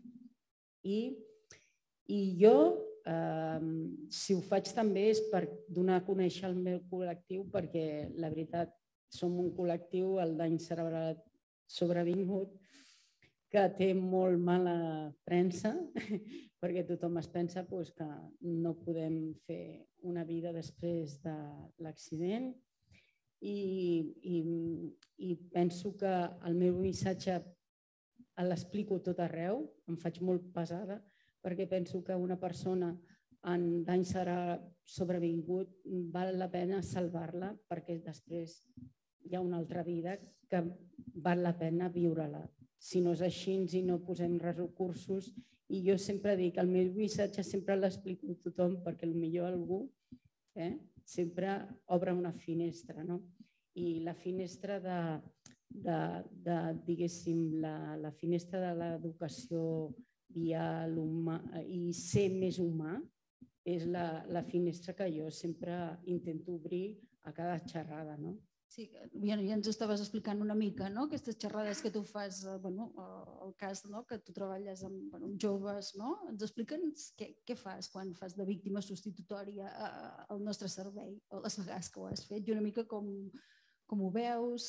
I, i jo... Uh, si ho faig també és per donar a conèixer el meu col·lectiu, perquè la veritat som un col·lectiu, el dany cerebral sobrevingut, que té molt mala premsa, perquè tothom es pensa pues, que no podem fer una vida després de l'accident i, i, i penso que el meu missatge l'explico tot arreu, em faig molt pesada, perquè penso que una persona en dany serà sobrevingut, val la pena salvar-la perquè després hi ha una altra vida que val la pena viure-la. si no és així i no posem recursos. I jo sempre dic, el meu missatge sempre l'explico a tothom perquè potser algú eh, sempre obre una finestra, no? I la finestra de, de, de diguéssim, la, la finestra de l'educació via l'humà i ser més humà és la, la finestra que jo sempre intento obrir a cada xerrada, no? Sí, ja, ja ens estaves explicant una mica, no? Aquestes xerrades que tu fas, bueno, el cas no? que tu treballes amb, bueno, amb joves, no? Ens explica'ns què, què fas quan fas de víctima substitutòria al nostre servei, o les vegades que ho has fet, i una mica com, com ho veus.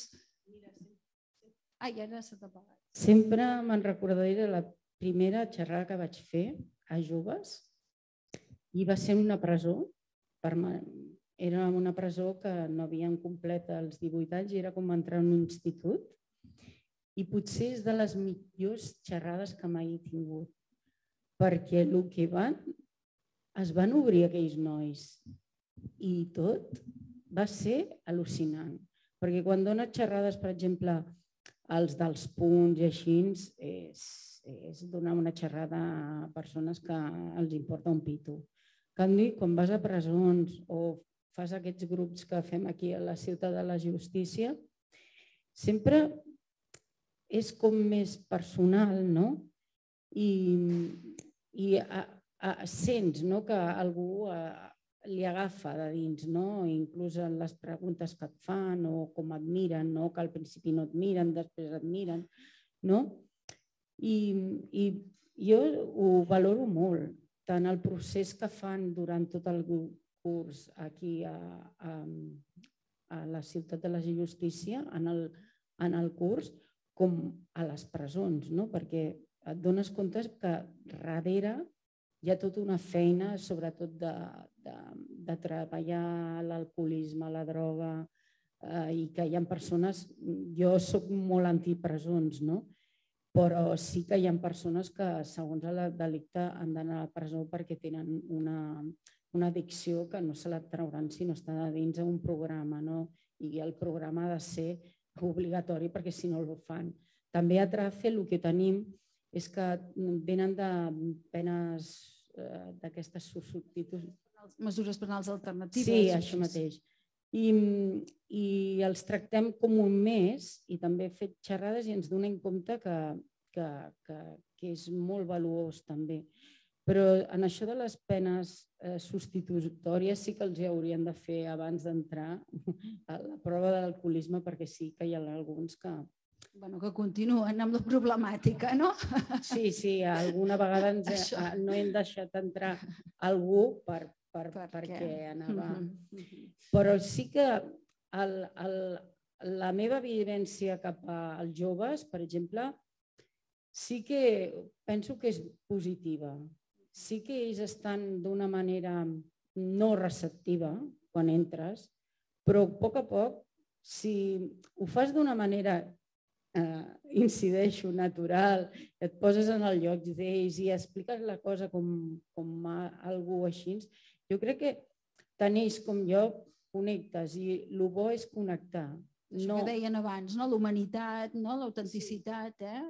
Ah, ja ara s'ha apagat. Sempre me'n recordaré de la primera xerrada que vaig fer a joves i va ser en una presó. Era una presó que no havien complet els divuit anys i era com entrar en un institut. I potser és de les millors xerrades que mai he tingut, perquè el que van, es van obrir aquells nois i tot va ser al·lucinant. Perquè quan dones xerrades, per exemple, els dels punts i així, és, és donar una xerrada a persones que els importa un pito. En canvi, quan vas a presons o fas aquests grups que fem aquí a la Ciutat de la Justícia, sempre és com més personal, no? I, i a, a, sents no? que algú a, li agafa de dins, no? Inclús en les preguntes que et fan o com et miren, no? Que al principi no et miren, després et miren, no? I, i jo ho valoro molt, tant el procés que fan durant tot el curs aquí a, a, a la Ciutat de la Justícia, en el, en el curs, com a les presons, no? Perquè et dones compte que darrere hi ha tota una feina, sobretot de, de, de treballar l'alcoholisme, la droga, eh, i que hi ha persones, jo soc molt antipresons, no? Però sí que hi ha persones que, segons el delicte, han d'anar a la presó perquè tenen una, una addicció que no se la trauran si no està dins d'un programa, no? I el programa ha de ser obligatori perquè si no el fan. També a Trace el que tenim és que venen de penes eh, d'aquestes substitucions. Mesures penals alternatives. Sí, això mateix. I, i els tractem com un mes i també he fet xerrades i ens donem compte que, que, que, que és molt valuós també. Però en això de les penes eh, substitutòries sí que els haurien de fer abans d'entrar a la prova de l'alcoholisme perquè sí que hi ha alguns que... Bueno, que continuen amb la problemàtica, no? Sí, sí, alguna vegada ens, això... no hem deixat entrar algú per, per, per perquè anava... Mm-hmm. Però sí que el, el, la meva vivència cap als joves, per exemple, sí que penso que és positiva. Sí que ells estan d'una manera no receptiva quan entres, però a poc a poc, si ho fas d'una manera, eh, incideixo, natural, et poses en el lloc d'ells i expliques la cosa com, com a algú així, jo crec que tant ells com jo connectes i el bo és connectar. Això no... que deien abans, no? L'humanitat, no? L'autenticitat. Eh?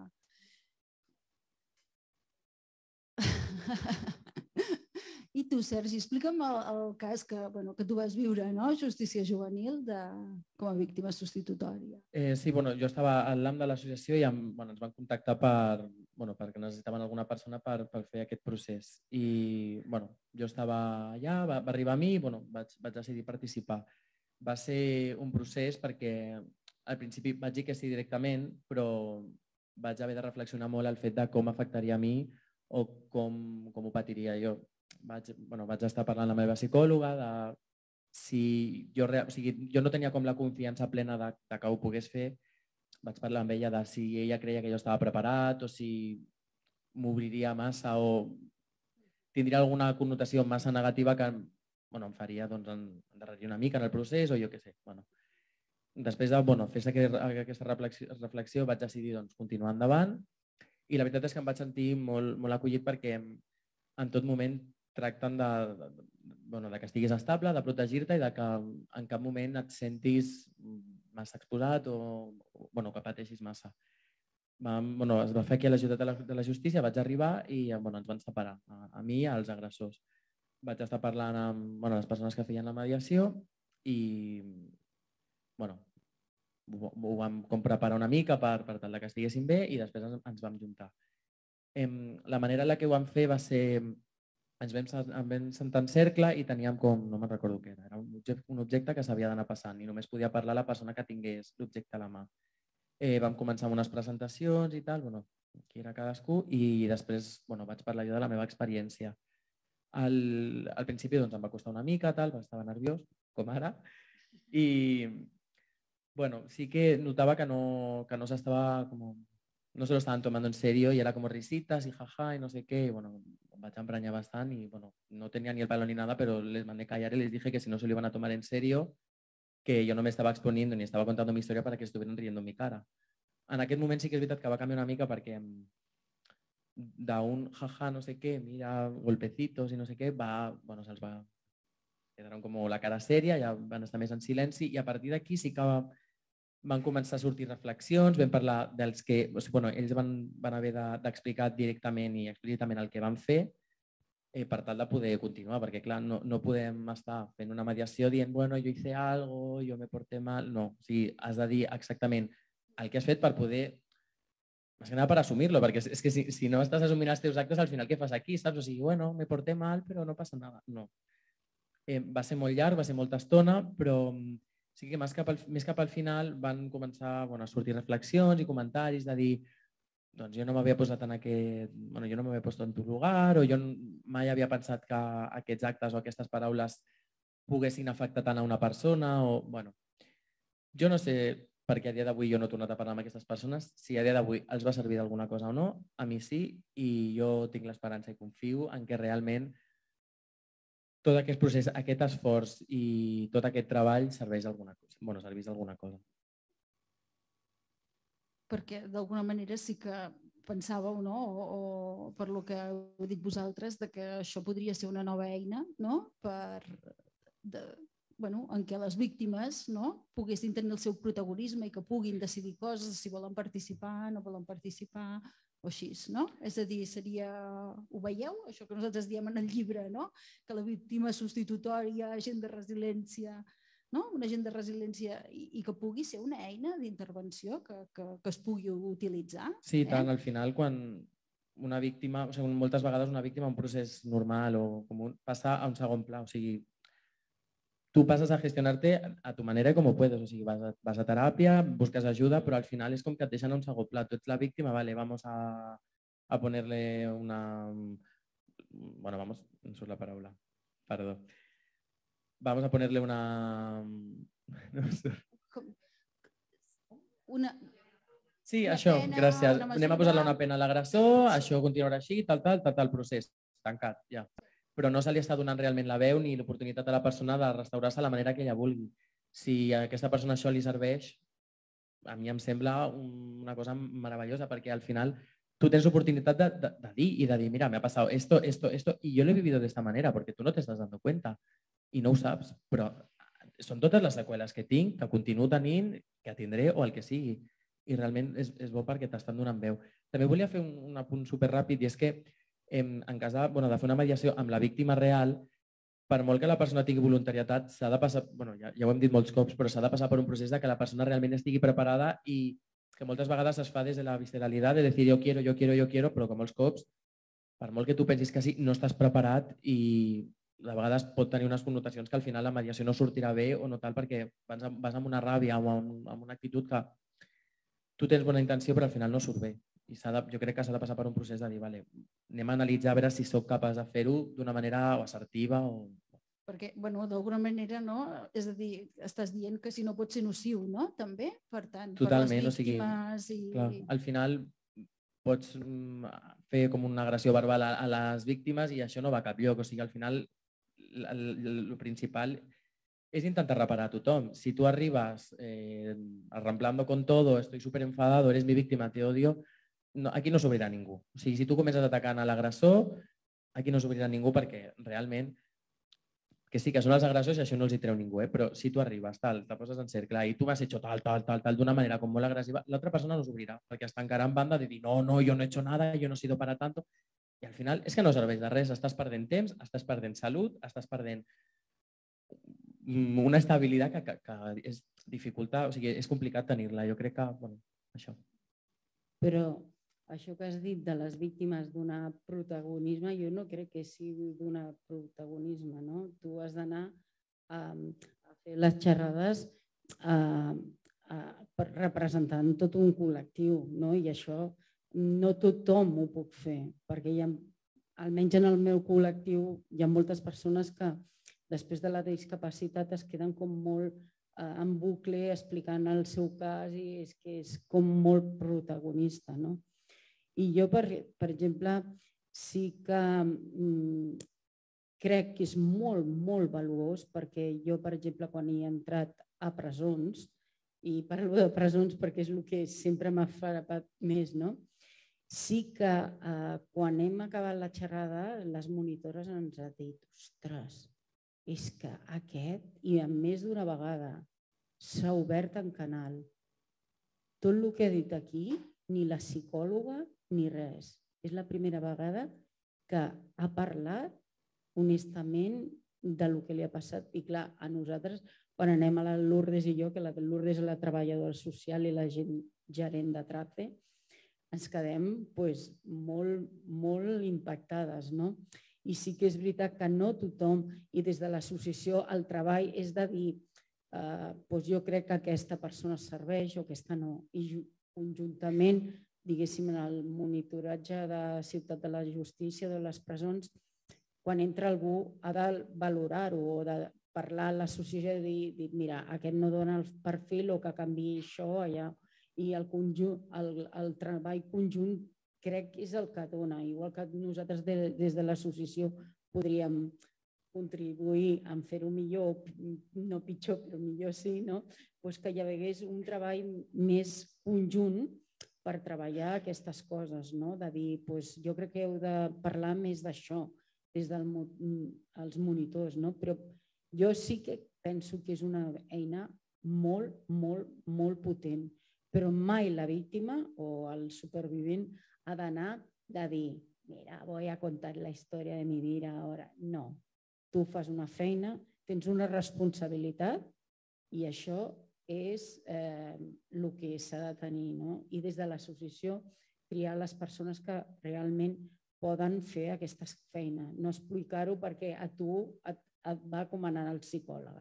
I tu, Sergi, explica'm el, el cas que, bueno, que tu vas viure, no? Justícia juvenil de, com a víctima substitutòria. Eh, sí, bueno, jo estava al l'A M de l'associació i em, bueno, ens van contactar per, bueno, perquè necessitaven alguna persona per, per fer aquest procés. I bueno, jo estava allà, va, va arribar a mi i bueno, vaig, vaig decidir participar. Va ser un procés perquè al principi vaig dir que sí directament, però vaig haver de reflexionar molt al fet de com afectaria a mi o com, com ho patiria jo. Vaig, bueno, vaig estar parlant amb la meva psicòloga de si jo, o sigui, jo no tenia com la confiança plena de, de que ho pogués fer. Vaig parlar amb ella de si ella creia que jo estava preparat o si m'obriria massa o tindria alguna connotació massa negativa que bueno, em faria doncs, endarrerir una mica en el procés o jo què sé. Bueno, després de bueno, fer aquesta reflexió, reflexió vaig decidir doncs, continuar endavant i la veritat és que em vaig sentir molt, molt acollit perquè en tot moment tracten de, de, bueno, de que estiguis estable, de protegir-te i de que en cap moment et sentis massa exposat o, o bueno, que pateixis massa. vam, bueno, es va fer aquí a l'Ajuntament de, la, de la Justícia, vaig arribar i bueno, ens van separar, a, a mi i als agressors. Vaig estar parlant amb bueno, les persones que feien la mediació i bueno, ho, ho vam com preparar una mica per, per tal que estiguéssim bé i després ens, ens vam juntar. Em, la manera en la que ho vam fer va ser ens vam, ens vam sentar en cercle i teníem com, no me'n recordo què era, era un objecte, un objecte que s'havia d'anar passant i només podia parlar la persona que tingués l'objecte a la mà. Eh, vam començar amb unes presentacions i tal, bueno, qui era cadascú, i després bueno, vaig parlar jo de la meva experiència. Al, al principi doncs, em va costar una mica, tal, estava nerviós, com ara, i bueno, sí que notava que no, que no s'estava com no se lo estaban tomando en serio y era como risitas y jaja y no sé qué. Y bueno, vaig emprenyar bastant y bueno, no tenía ni el palo ni nada, pero les mandé callar y les dije que si no se lo iban a tomar en serio, que yo no me estaba exponiendo ni estaba contando mi historia para que estuvieran riendo en mi cara. En aquest moment sí que és veritat que va canviar una mica perquè d'un jaja no sé què, mira, golpecitos i no sé què, va, bueno, se'ls va quedaron com la cara sèria, ja van estar més en silenci i a partir d'aquí sí que va van començar a sortir reflexions, vam parlar dels que... O sigui, bueno, ells van, van haver d'explicar de, directament i explícitament el que van fer eh, per tal de poder continuar, perquè clar, no, no podem estar fent una mediació dient bueno, jo hice algo, jo me porté mal... No, o sigui, has de dir exactament el que has fet per poder... Més que nada per assumir-lo, perquè és que si, si no estàs assumint els teus actes, al final què fas aquí, saps? O sigui, bueno, me porté mal, però no passa nada. No. Eh, va ser molt llarg, va ser molta estona, però sí que més cap al, més cap al final van començar bueno, a sortir reflexions i comentaris de dir doncs jo no m'havia posat en aquest... Bueno, jo no m'havia posat en tu lugar o jo mai havia pensat que aquests actes o aquestes paraules poguessin afectar tant a una persona o... Bueno, jo no sé per què a dia d'avui jo no he tornat a parlar amb aquestes persones, si a dia d'avui els va servir d'alguna cosa o no, a mi sí, i jo tinc l'esperança i confio en que realment tot aquest procés, aquest esforç i tot aquest treball serveix d'alguna cosa. Bueno, serveix d'alguna cosa. Perquè d'alguna manera sí que pensàveu, no? o, o per lo que heu dit vosaltres, de que això podria ser una nova eina, no? Per, de, bueno, en què les víctimes no? poguessin tenir el seu protagonisme i que puguin decidir coses, si volen participar, no volen participar, o així, no? És a dir, seria... Ho veieu? Això que nosaltres diem en el llibre, no? Que la víctima substitutòria, agent de resiliència, no? Un agent de resiliència i, i que pugui ser una eina d'intervenció que, que, que es pugui utilitzar. Sí, eh? tant, al final, quan una víctima, o sigui, moltes vegades una víctima un procés normal o comú passa a un segon pla, o sigui, tu passes a gestionar-te a tu manera com ho puedes, o sigui, vas a, vas a teràpia, busques ajuda, però al final és com que et deixen a un segon pla. Tu ets la víctima, vale, vamos a, a ponerle una... Bueno, vamos, no surt la paraula, perdó. Vamos a ponerle una... No una... Sí, una això, pena, gràcies. una Anem a posar-li una pena a l'agressor, això continuarà així, tal, tal, tal, tal, procés, tancat, ja. Però no se li està donant realment la veu ni l'oportunitat a la persona de restaurar-se a la manera que ella vulgui. Si a aquesta persona això li serveix, a mi em sembla una cosa meravellosa, perquè al final tu tens l'oportunitat de, de, de dir i de dir, mira, me ha pasado esto, esto, esto, y yo lo he vivido de esta manera, porque tú no te estás dando cuenta i no ho saps, però són totes les seqüeles que tinc, que continuo tenint, que tindré o el que sigui. I realment és, és bo perquè t'estan donant veu. També volia fer un, un apunt superràpid i és que en, en cas de, bueno, de fer una mediació amb la víctima real, per molt que la persona tingui voluntarietat, s'ha de passar, bueno, ja, ja ho hem dit molts cops, però s'ha de passar per un procés de que la persona realment estigui preparada i que moltes vegades es fa des de la visceralitat de dir yo quiero, yo quiero, yo quiero, però que molts cops, per molt que tu pensis que sí, no estàs preparat i de vegades pot tenir unes connotacions que al final la mediació no sortirà bé o no tal perquè vas, vas amb una ràbia o amb, amb una actitud que tu tens bona intenció però al final no surt bé. I de, jo crec que s'ha de passar per un procés de dir, vale, anem a analitzar a veure si sóc capaç de fer-ho d'una manera assertiva o... Perquè, bueno, d'alguna manera, no? És a dir, estàs dient que si no pot ser nociu, no? També, per tant, totalment, per les víctimes o sigui, i... Clar, al final pots fer com una agressió verbal a, a les víctimes i això no va a cap lloc. O sigui, al final el principal es intentar reparar a tothom. Si tú arribas eh, arramplando con todo, estoy súper enfadado, eres mi víctima, te odio, no, aquí no s'obrirà ningú. O sigui, si tu comences atacant a l'agressor, aquí no s'obrirà ningú perquè realment que sí que són els agressors i això no els hi treu ningú, eh? Però si tu arribes, tal, te poses en cercle i tu m'has hecho tal, tal, tal, tal, d'una manera com molt agressiva, l'altra persona no s'obrirà, perquè es tancarà en banda de dir no, no, jo no he hecho nada, yo no he sido para tanto, i al final és que no serveix de res, estàs perdent temps, estàs perdent salut, estàs perdent una estabilitat que, que, que és dificultat, o sigui, és complicat tenir-la, jo crec que, bueno, això. Però això que has dit de les víctimes donar protagonisme, jo no crec que sigui donar protagonisme, no? Tu has d'anar a, a fer les xerrades a, a, representant tot un col·lectiu, no? I això no tothom ho puc fer, perquè hi ha, almenys en el meu col·lectiu hi ha moltes persones que després de la discapacitat es queden com molt en bucle explicant el seu cas i és que és com molt protagonista, no? I jo, per, per exemple, sí que mm, crec que és molt, molt valuós perquè jo, per exemple, quan he entrat a presons, i parlo de presons perquè és el que sempre m'ha frapat més, no? Sí que eh, quan hem acabat la xerrada, les monitores ens han dit, ostres, és que aquest, i a més d'una vegada, s'ha obert en canal. Tot el que ha dit aquí, ni la psicòloga ni res. És la primera vegada que ha parlat honestament del que li ha passat. I clar, a nosaltres, quan anem a la Lourdes i jo, que la Lourdes és la treballadora social i la gerent de TRACE, ens quedem doncs, molt, molt impactades, no? I sí que és veritat que no tothom, i des de l'associació el treball és de dir eh, doncs jo crec que aquesta persona serveix o aquesta no. I conjuntament, diguéssim, en el monitoratge de Ciutat de la Justícia, de les presons, quan entra algú ha de valorar-ho o de parlar a l'associació i dir, dir, mira, aquest no dona el perfil o que canviï això o allà. I el, conjunt, el, el treball conjunt crec que és el que dona, igual que nosaltres de, des de l'associació podríem contribuir a fer-ho millor, no pitjor, però millor sí, no? Pues que hi hagués un treball més conjunt per treballar aquestes coses, no? De dir, pues, jo crec que heu de parlar més d'això des dels monitors, no? Però jo sí que penso que és una eina molt, molt, molt potent, però mai la víctima o el supervivent ha d'anar de dir, mira, voy a contar la història de mi vida ara. No, tu fas una feina, tens una responsabilitat i això és eh, el que s'ha de tenir, no? I des de l'associació triar les persones que realment poden fer aquesta feina, no explicar-ho perquè a tu et, et va comanant el psicòleg.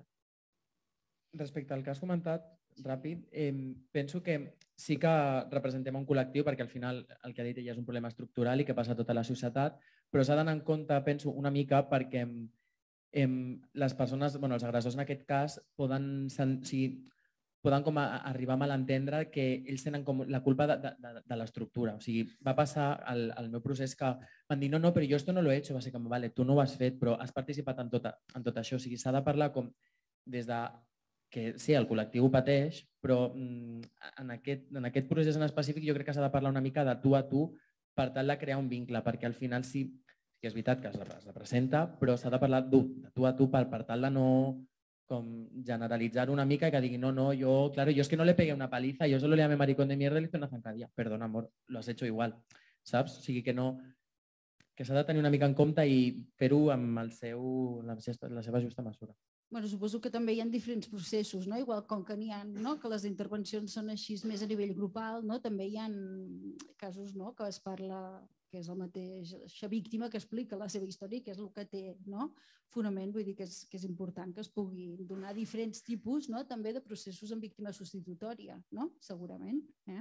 Respecte al que has comentat, ràpid, eh, penso que sí que representem un col·lectiu perquè al final el que ha dit ella és un problema estructural i que passa a tota la societat, però s'ha d'anar en compte, penso, una mica perquè eh, les persones, bueno, els agressors en aquest cas, poden, sí, poden com a arribar a malentendre que ells tenen com la culpa de, de, de l'estructura. O sigui, va passar al, al meu procés que van dir no, no, però jo esto no lo he hecho, va ser com, vale, tu no ho has fet, però has participat en tot, en tot això. O sigui, s'ha de parlar com des de que sí, el col·lectiu ho pateix, però en aquest, en aquest procés en específic jo crec que s'ha de parlar una mica de tu a tu per tal de crear un vincle, perquè al final sí que és veritat que es representa, però s'ha de parlar de tu a tu per, per tal de no com generalitzar una mica i que digui no, no, yo, claro, yo es que no le pegué una paliza, yo solo le llamé maricón de mierda y le hice una zancadilla. Perdona, amor, lo has hecho igual, saps? O sigui que no, que s'ha de tenir una mica en compte i fer-ho amb el seu, la, la seva justa mesura. Bueno, suposo que també hi ha diferents processos, no? Igual com que n'hi ha, no? Que les intervencions són així més a nivell grupal, no? També hi ha casos, no? Que es parla, que és la mateixa víctima que explica la seva història, que és el que té, no? Fonament, vull dir que és, que és important que es pugui donar diferents tipus, no? També de processos en víctima substitutòria, no? Segurament. Eh?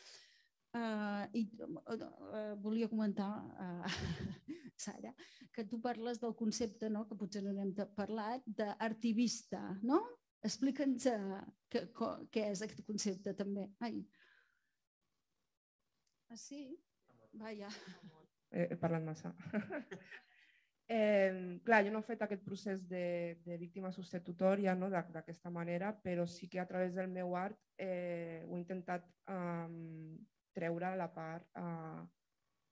Uh, i uh, volia comentar, uh, Sara, que tu parles del concepte, no? Que potser no n'hem parlat, d'artivista, no? Explica'ns uh, què, què és aquest concepte també. Ai. Ah, sí? Vaja. He, he parlat massa. eh, clar, jo no he fet aquest procés de, de víctima substitutòria, no? D'aquesta manera, però sí que a través del meu art eh, ho he intentat um, treure la part, eh,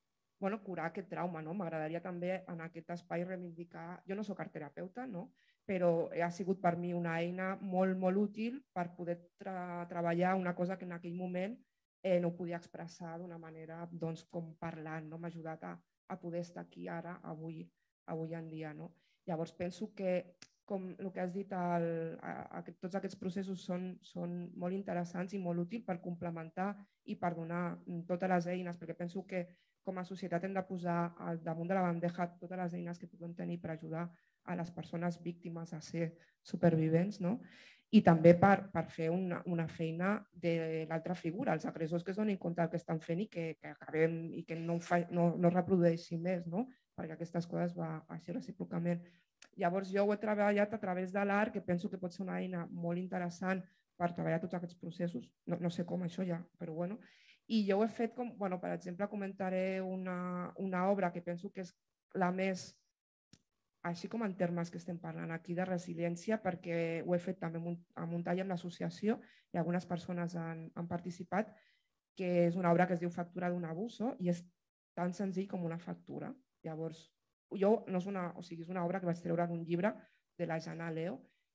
bueno, curar aquest trauma, no? M'agradaria també en aquest espai reivindicar, jo no soc art terapeuta, no? però ha sigut per mi una eina molt, molt útil per poder tra treballar una cosa que en aquell moment eh, no podia expressar d'una manera doncs, com parlant. No? M'ha ajudat a, a poder estar aquí ara, avui, avui en dia. No? Llavors penso que, com el que has dit, el, a, a, tots aquests processos són, són molt interessants i molt útils per complementar i per donar totes les eines, perquè penso que com a societat hem de posar al damunt de la bandeja totes les eines que puguem tenir per ajudar a les persones víctimes a ser supervivents, no? I també per, per fer una, una feina de l'altra figura, els agressors que es donin compte del que estan fent i que, que acabem i que no, fa, no, no reprodueixi més, no? Perquè aquestes coses va així recíprocament. Llavors jo ho he treballat a través de l'art, que penso que pot ser una eina molt interessant per treballar tots aquests processos, no, no sé com això ja, però bueno. I jo ho he fet com, bueno, per exemple, comentaré una, una obra que penso que és la més, així com en termes que estem parlant aquí de resiliència, perquè ho he fet també amb un tall amb l'associació i algunes persones han, han participat, que és una obra que es diu Factura d'un abuso i és tan senzill com una factura. Llavors, jo no és una, o sigui, és una obra que vaig treure d'un llibre de la Jana Leo,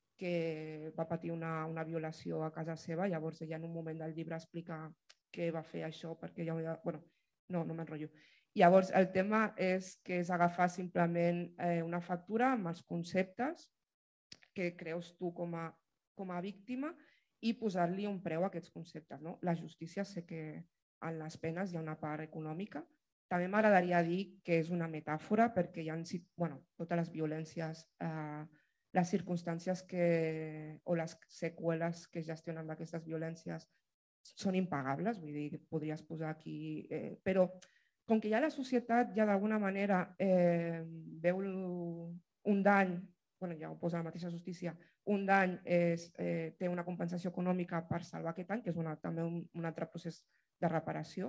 que va patir una, una violació a casa seva, llavors ella en un moment del llibre explica que va fer això perquè ja... Bueno, no, no m'enrotllo. Llavors, el tema és que és agafar simplement eh, una factura amb els conceptes que creus tu com a, com a víctima i posar-li un preu a aquests conceptes. No? La justícia, sé que en les penes hi ha una part econòmica. També m'agradaria dir que és una metàfora perquè hi ha bueno, totes les violències, eh, les circumstàncies que, o les seqüeles que gestionen d'aquestes violències són impagables, vull dir, podries posar aquí, eh, però com que ja la societat ja d'alguna manera eh, veu un dany, bueno, ja ho posa la mateixa justícia, un dany és, eh, té una compensació econòmica per salvar aquest any, que és una, també un, un altre procés de reparació,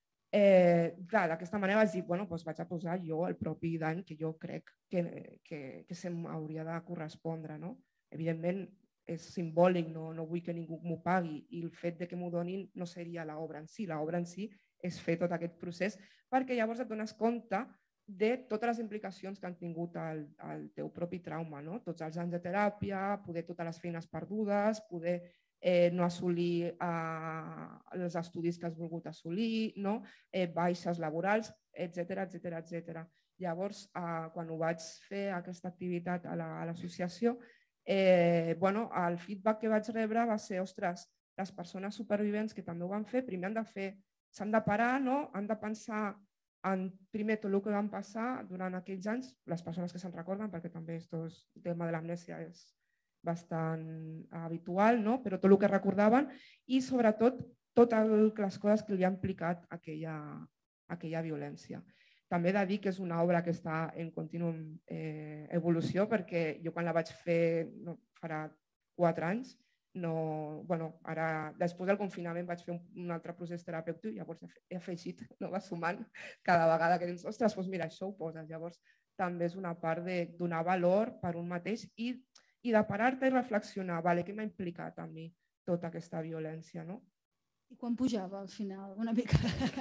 eh, d'aquesta manera vaig dir, bueno, doncs vaig a posar jo el propi dany que jo crec que, que, que se m'hauria de correspondre. No? Evidentment, és simbòlic, no, no vull que ningú m'ho pagui i el fet de que m'ho donin no seria l'obra en si. L'obra en si és fer tot aquest procés perquè llavors et dones compte de totes les implicacions que han tingut el, el teu propi trauma. No? Tots els anys de teràpia, poder totes les feines perdudes, poder eh, no assolir eh, els estudis que has volgut assolir, no? eh, baixes laborals, etcètera, etcètera, etcètera. Llavors, eh, quan ho vaig fer aquesta activitat a l'associació, la, Eh, bueno, el feedback que vaig rebre va ser, ostres, les persones supervivents que també ho van fer, primer han de fer, s'han de parar, no? Han de pensar en primer tot el que van passar durant aquells anys, les persones que se'n recorden, perquè també el tema de l'amnèsia és bastant habitual, no? Però tot el que recordaven i sobretot totes les coses que li ha implicat aquella, aquella violència. També he de dir que és una obra que està en contínua eh, evolució perquè jo quan la vaig fer no, farà quatre anys, no, bueno, ara, després del confinament vaig fer un, un altre procés terapèutic i llavors he afegit, no va sumant cada vegada que dius, ostres, doncs mira, això ho poses. Llavors també és una part de donar valor per un mateix i, i de parar-te i reflexionar, vale, què m'ha implicat a mi tota aquesta violència, no? I quan pujava al final? Una mica...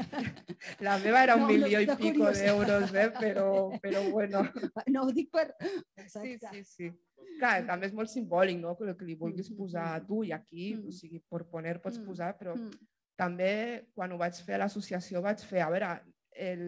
La meva era un no, milió no, i pico d'euros, eh? però, però bueno. No ho dic per... Sí, sí, sí. Clar, també és molt simbòlic, no? Que li vulguis posar a tu i aquí, o sigui, per poner pots posar, però també quan ho vaig fer a l'associació vaig fer, a veure, el...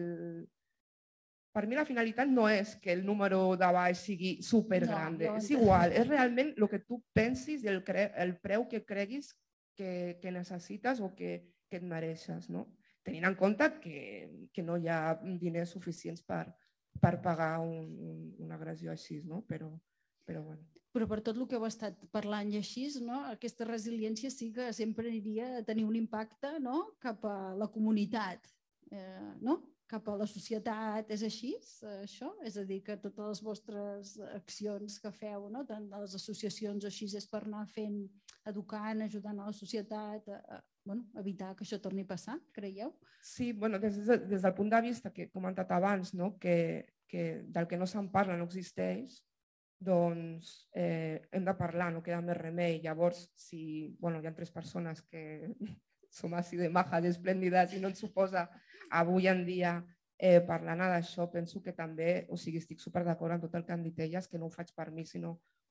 per mi la finalitat no és que el número de baix sigui supergrande, no, és igual, és realment el que tu pensis i el, cre... el preu que creguis que, que necessites o que, que et mereixes, no? Tenint en compte que, que no hi ha diners suficients per, per pagar un, un, una agressió així, no? Però, però, bueno. Però per tot el que heu estat parlant i així, no? Aquesta resiliència sí que sempre aniria a tenir un impacte, no? Cap a la comunitat, eh, no? Cap a la societat, és així, això? És a dir, que totes les vostres accions que feu, no? Tant de les associacions així, és per anar fent, educant, ajudant a la societat, a, a bueno, evitar que això torni a passar, creieu? Sí, bueno, des, des del punt de vista que he comentat abans, no? que, que del que no se'n parla no existeix, doncs eh, hem de parlar, no queda més remei. Llavors, si bueno, hi ha tres persones que som així de majas, esplèndides i no ens suposa avui en dia eh, parlant d'això, penso que també, o sigui, estic super d'acord amb tot el que han dit elles, que no ho faig per mi, sinó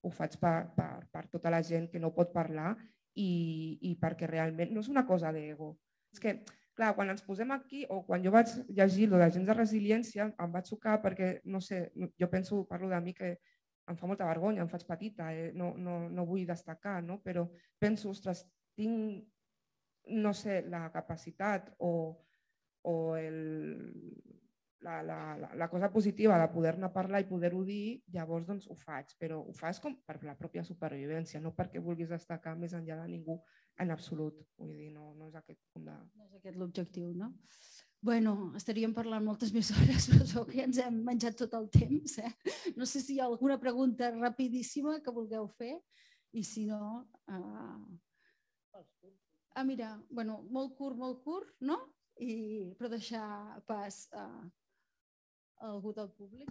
ho faig per, per, per tota la gent que no pot parlar i, i perquè realment no és una cosa d'ego. És que, clar, quan ens posem aquí o quan jo vaig llegir lo d'agents de resiliència em va xocar perquè, no sé, jo penso, parlo de mi que em fa molta vergonya, em faig petita, eh? no, no, no vull destacar, no? Però penso, ostres, tinc, no sé, la capacitat o, o el, la, la, la cosa positiva de poder-ne parlar i poder-ho dir, llavors doncs ho faig, però ho fas com per la pròpia supervivència, no perquè vulguis destacar més enllà de ningú en absolut. Vull dir, no, no és aquest punt de... No és aquest l'objectiu, no? Bueno, estaríem parlant moltes més hores, però so que ja ens hem menjat tot el temps. Eh? No sé si hi ha alguna pregunta rapidíssima que vulgueu fer i si no... Uh... Ah, mira, bueno, molt curt, molt curt, no? I, però deixar pas a, a algú del públic.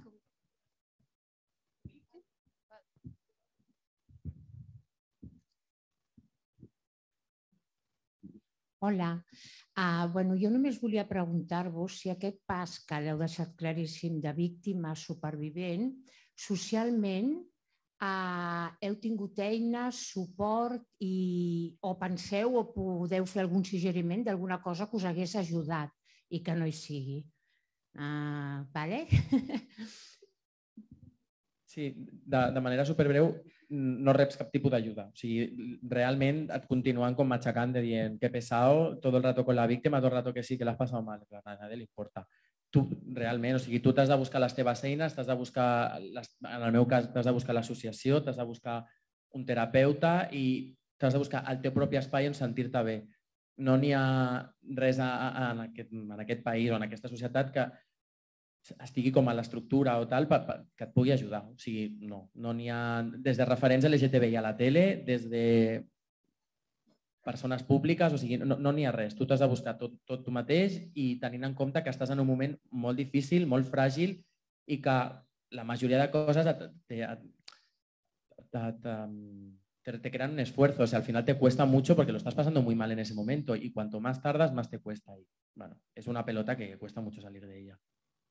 Hola. Uh, bueno, jo només volia preguntar-vos si aquest pas que l'heu deixat claríssim de víctima a supervivent, socialment uh, heu tingut eines, suport i, o penseu o podeu fer algun suggeriment d'alguna cosa que us hagués ajudat i que no hi sigui. Uh, vale? Sí, de, de manera superbreu, no reps cap tipus d'ajuda. O sigui, realment et continuen com matxacant de dient que pesado, todo el rato con la víctima, todo el rato que sí, que l'has passat mal. A nadie li importa. Tu, realment, o sigui, tu t'has de buscar les teves eines, t'has de buscar, les, en el meu cas, t'has de buscar l'associació, t'has de buscar un terapeuta i t'has de buscar el teu propi espai on sentir-te bé. No n'hi ha res a, a, en, aquest, en aquest país o en aquesta societat que estigui com a l'estructura o tal, pa, pa, que et pugui ajudar. O sigui, no, no n'hi ha... Des de referents L G T B I a la tele, des de persones públiques, o sigui, no n'hi ha res. Tu t'has de buscar tot, tot tu mateix i tenint en compte que estàs en un moment molt difícil, molt fràgil i que la majoria de coses te, te, te, te, te crean un esfuerzo. O sea, al final te cuesta mucho porque lo estás pasando muy mal en ese momento y cuanto más tardas, más te cuesta. Y, bueno, es una pelota que cuesta mucho salir de ella.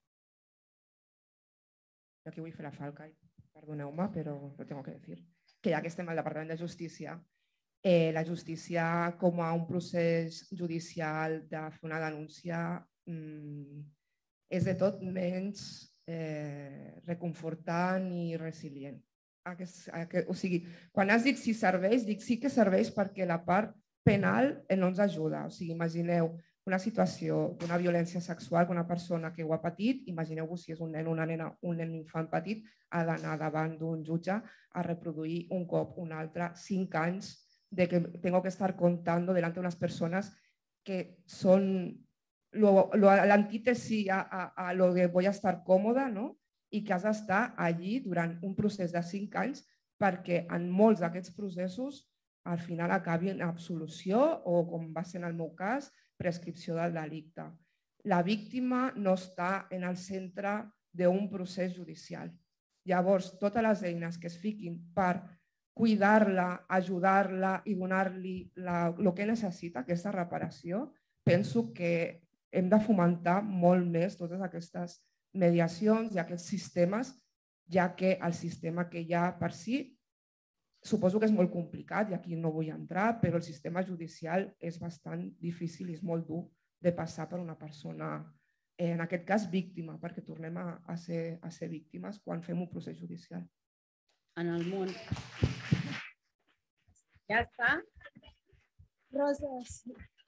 Jo aquí vull fer la falca, perdoneu-me, però lo tengo que decir, que ja que estem al Departament de Justícia, eh, la justícia com a un procés judicial de fer una denúncia mmm, és de tot menys eh, reconfortant i resilient. Aquest, aquest, o sigui, quan has dit si serveix, dic sí que serveix perquè la part penal no ens ajuda. O sigui, imagineu una situació d'una violència sexual que una persona que ho ha patit, imagineu-vos si és un nen o una nena, un nen infant petit, ha d'anar davant d'un jutge a reproduir un cop, un altre, cinc anys de que tengo que estar contando delante de unas personas que son lo, lo, la antítesis a, a, a lo que voy a estar còmoda, no? I que has d'estar allí durant un procés de cinc anys perquè en molts d'aquests processos al final acabi en absolució o, com va ser en el meu cas, prescripció del delicte. La víctima no està en el centre d'un procés judicial. Llavors, totes les eines que es fiquin per cuidar-la, ajudar-la i donar-li el que necessita, aquesta reparació, penso que hem de fomentar molt més totes aquestes mediacions i aquests sistemes, ja que el sistema que hi ha per si suposo que és molt complicat i aquí no vull entrar, però el sistema judicial és bastant difícil i és molt dur de passar per una persona, eh, en aquest cas víctima, perquè tornem a, a, ser, a ser víctimes quan fem un procés judicial. En el món... Ja està. Rosa, sí.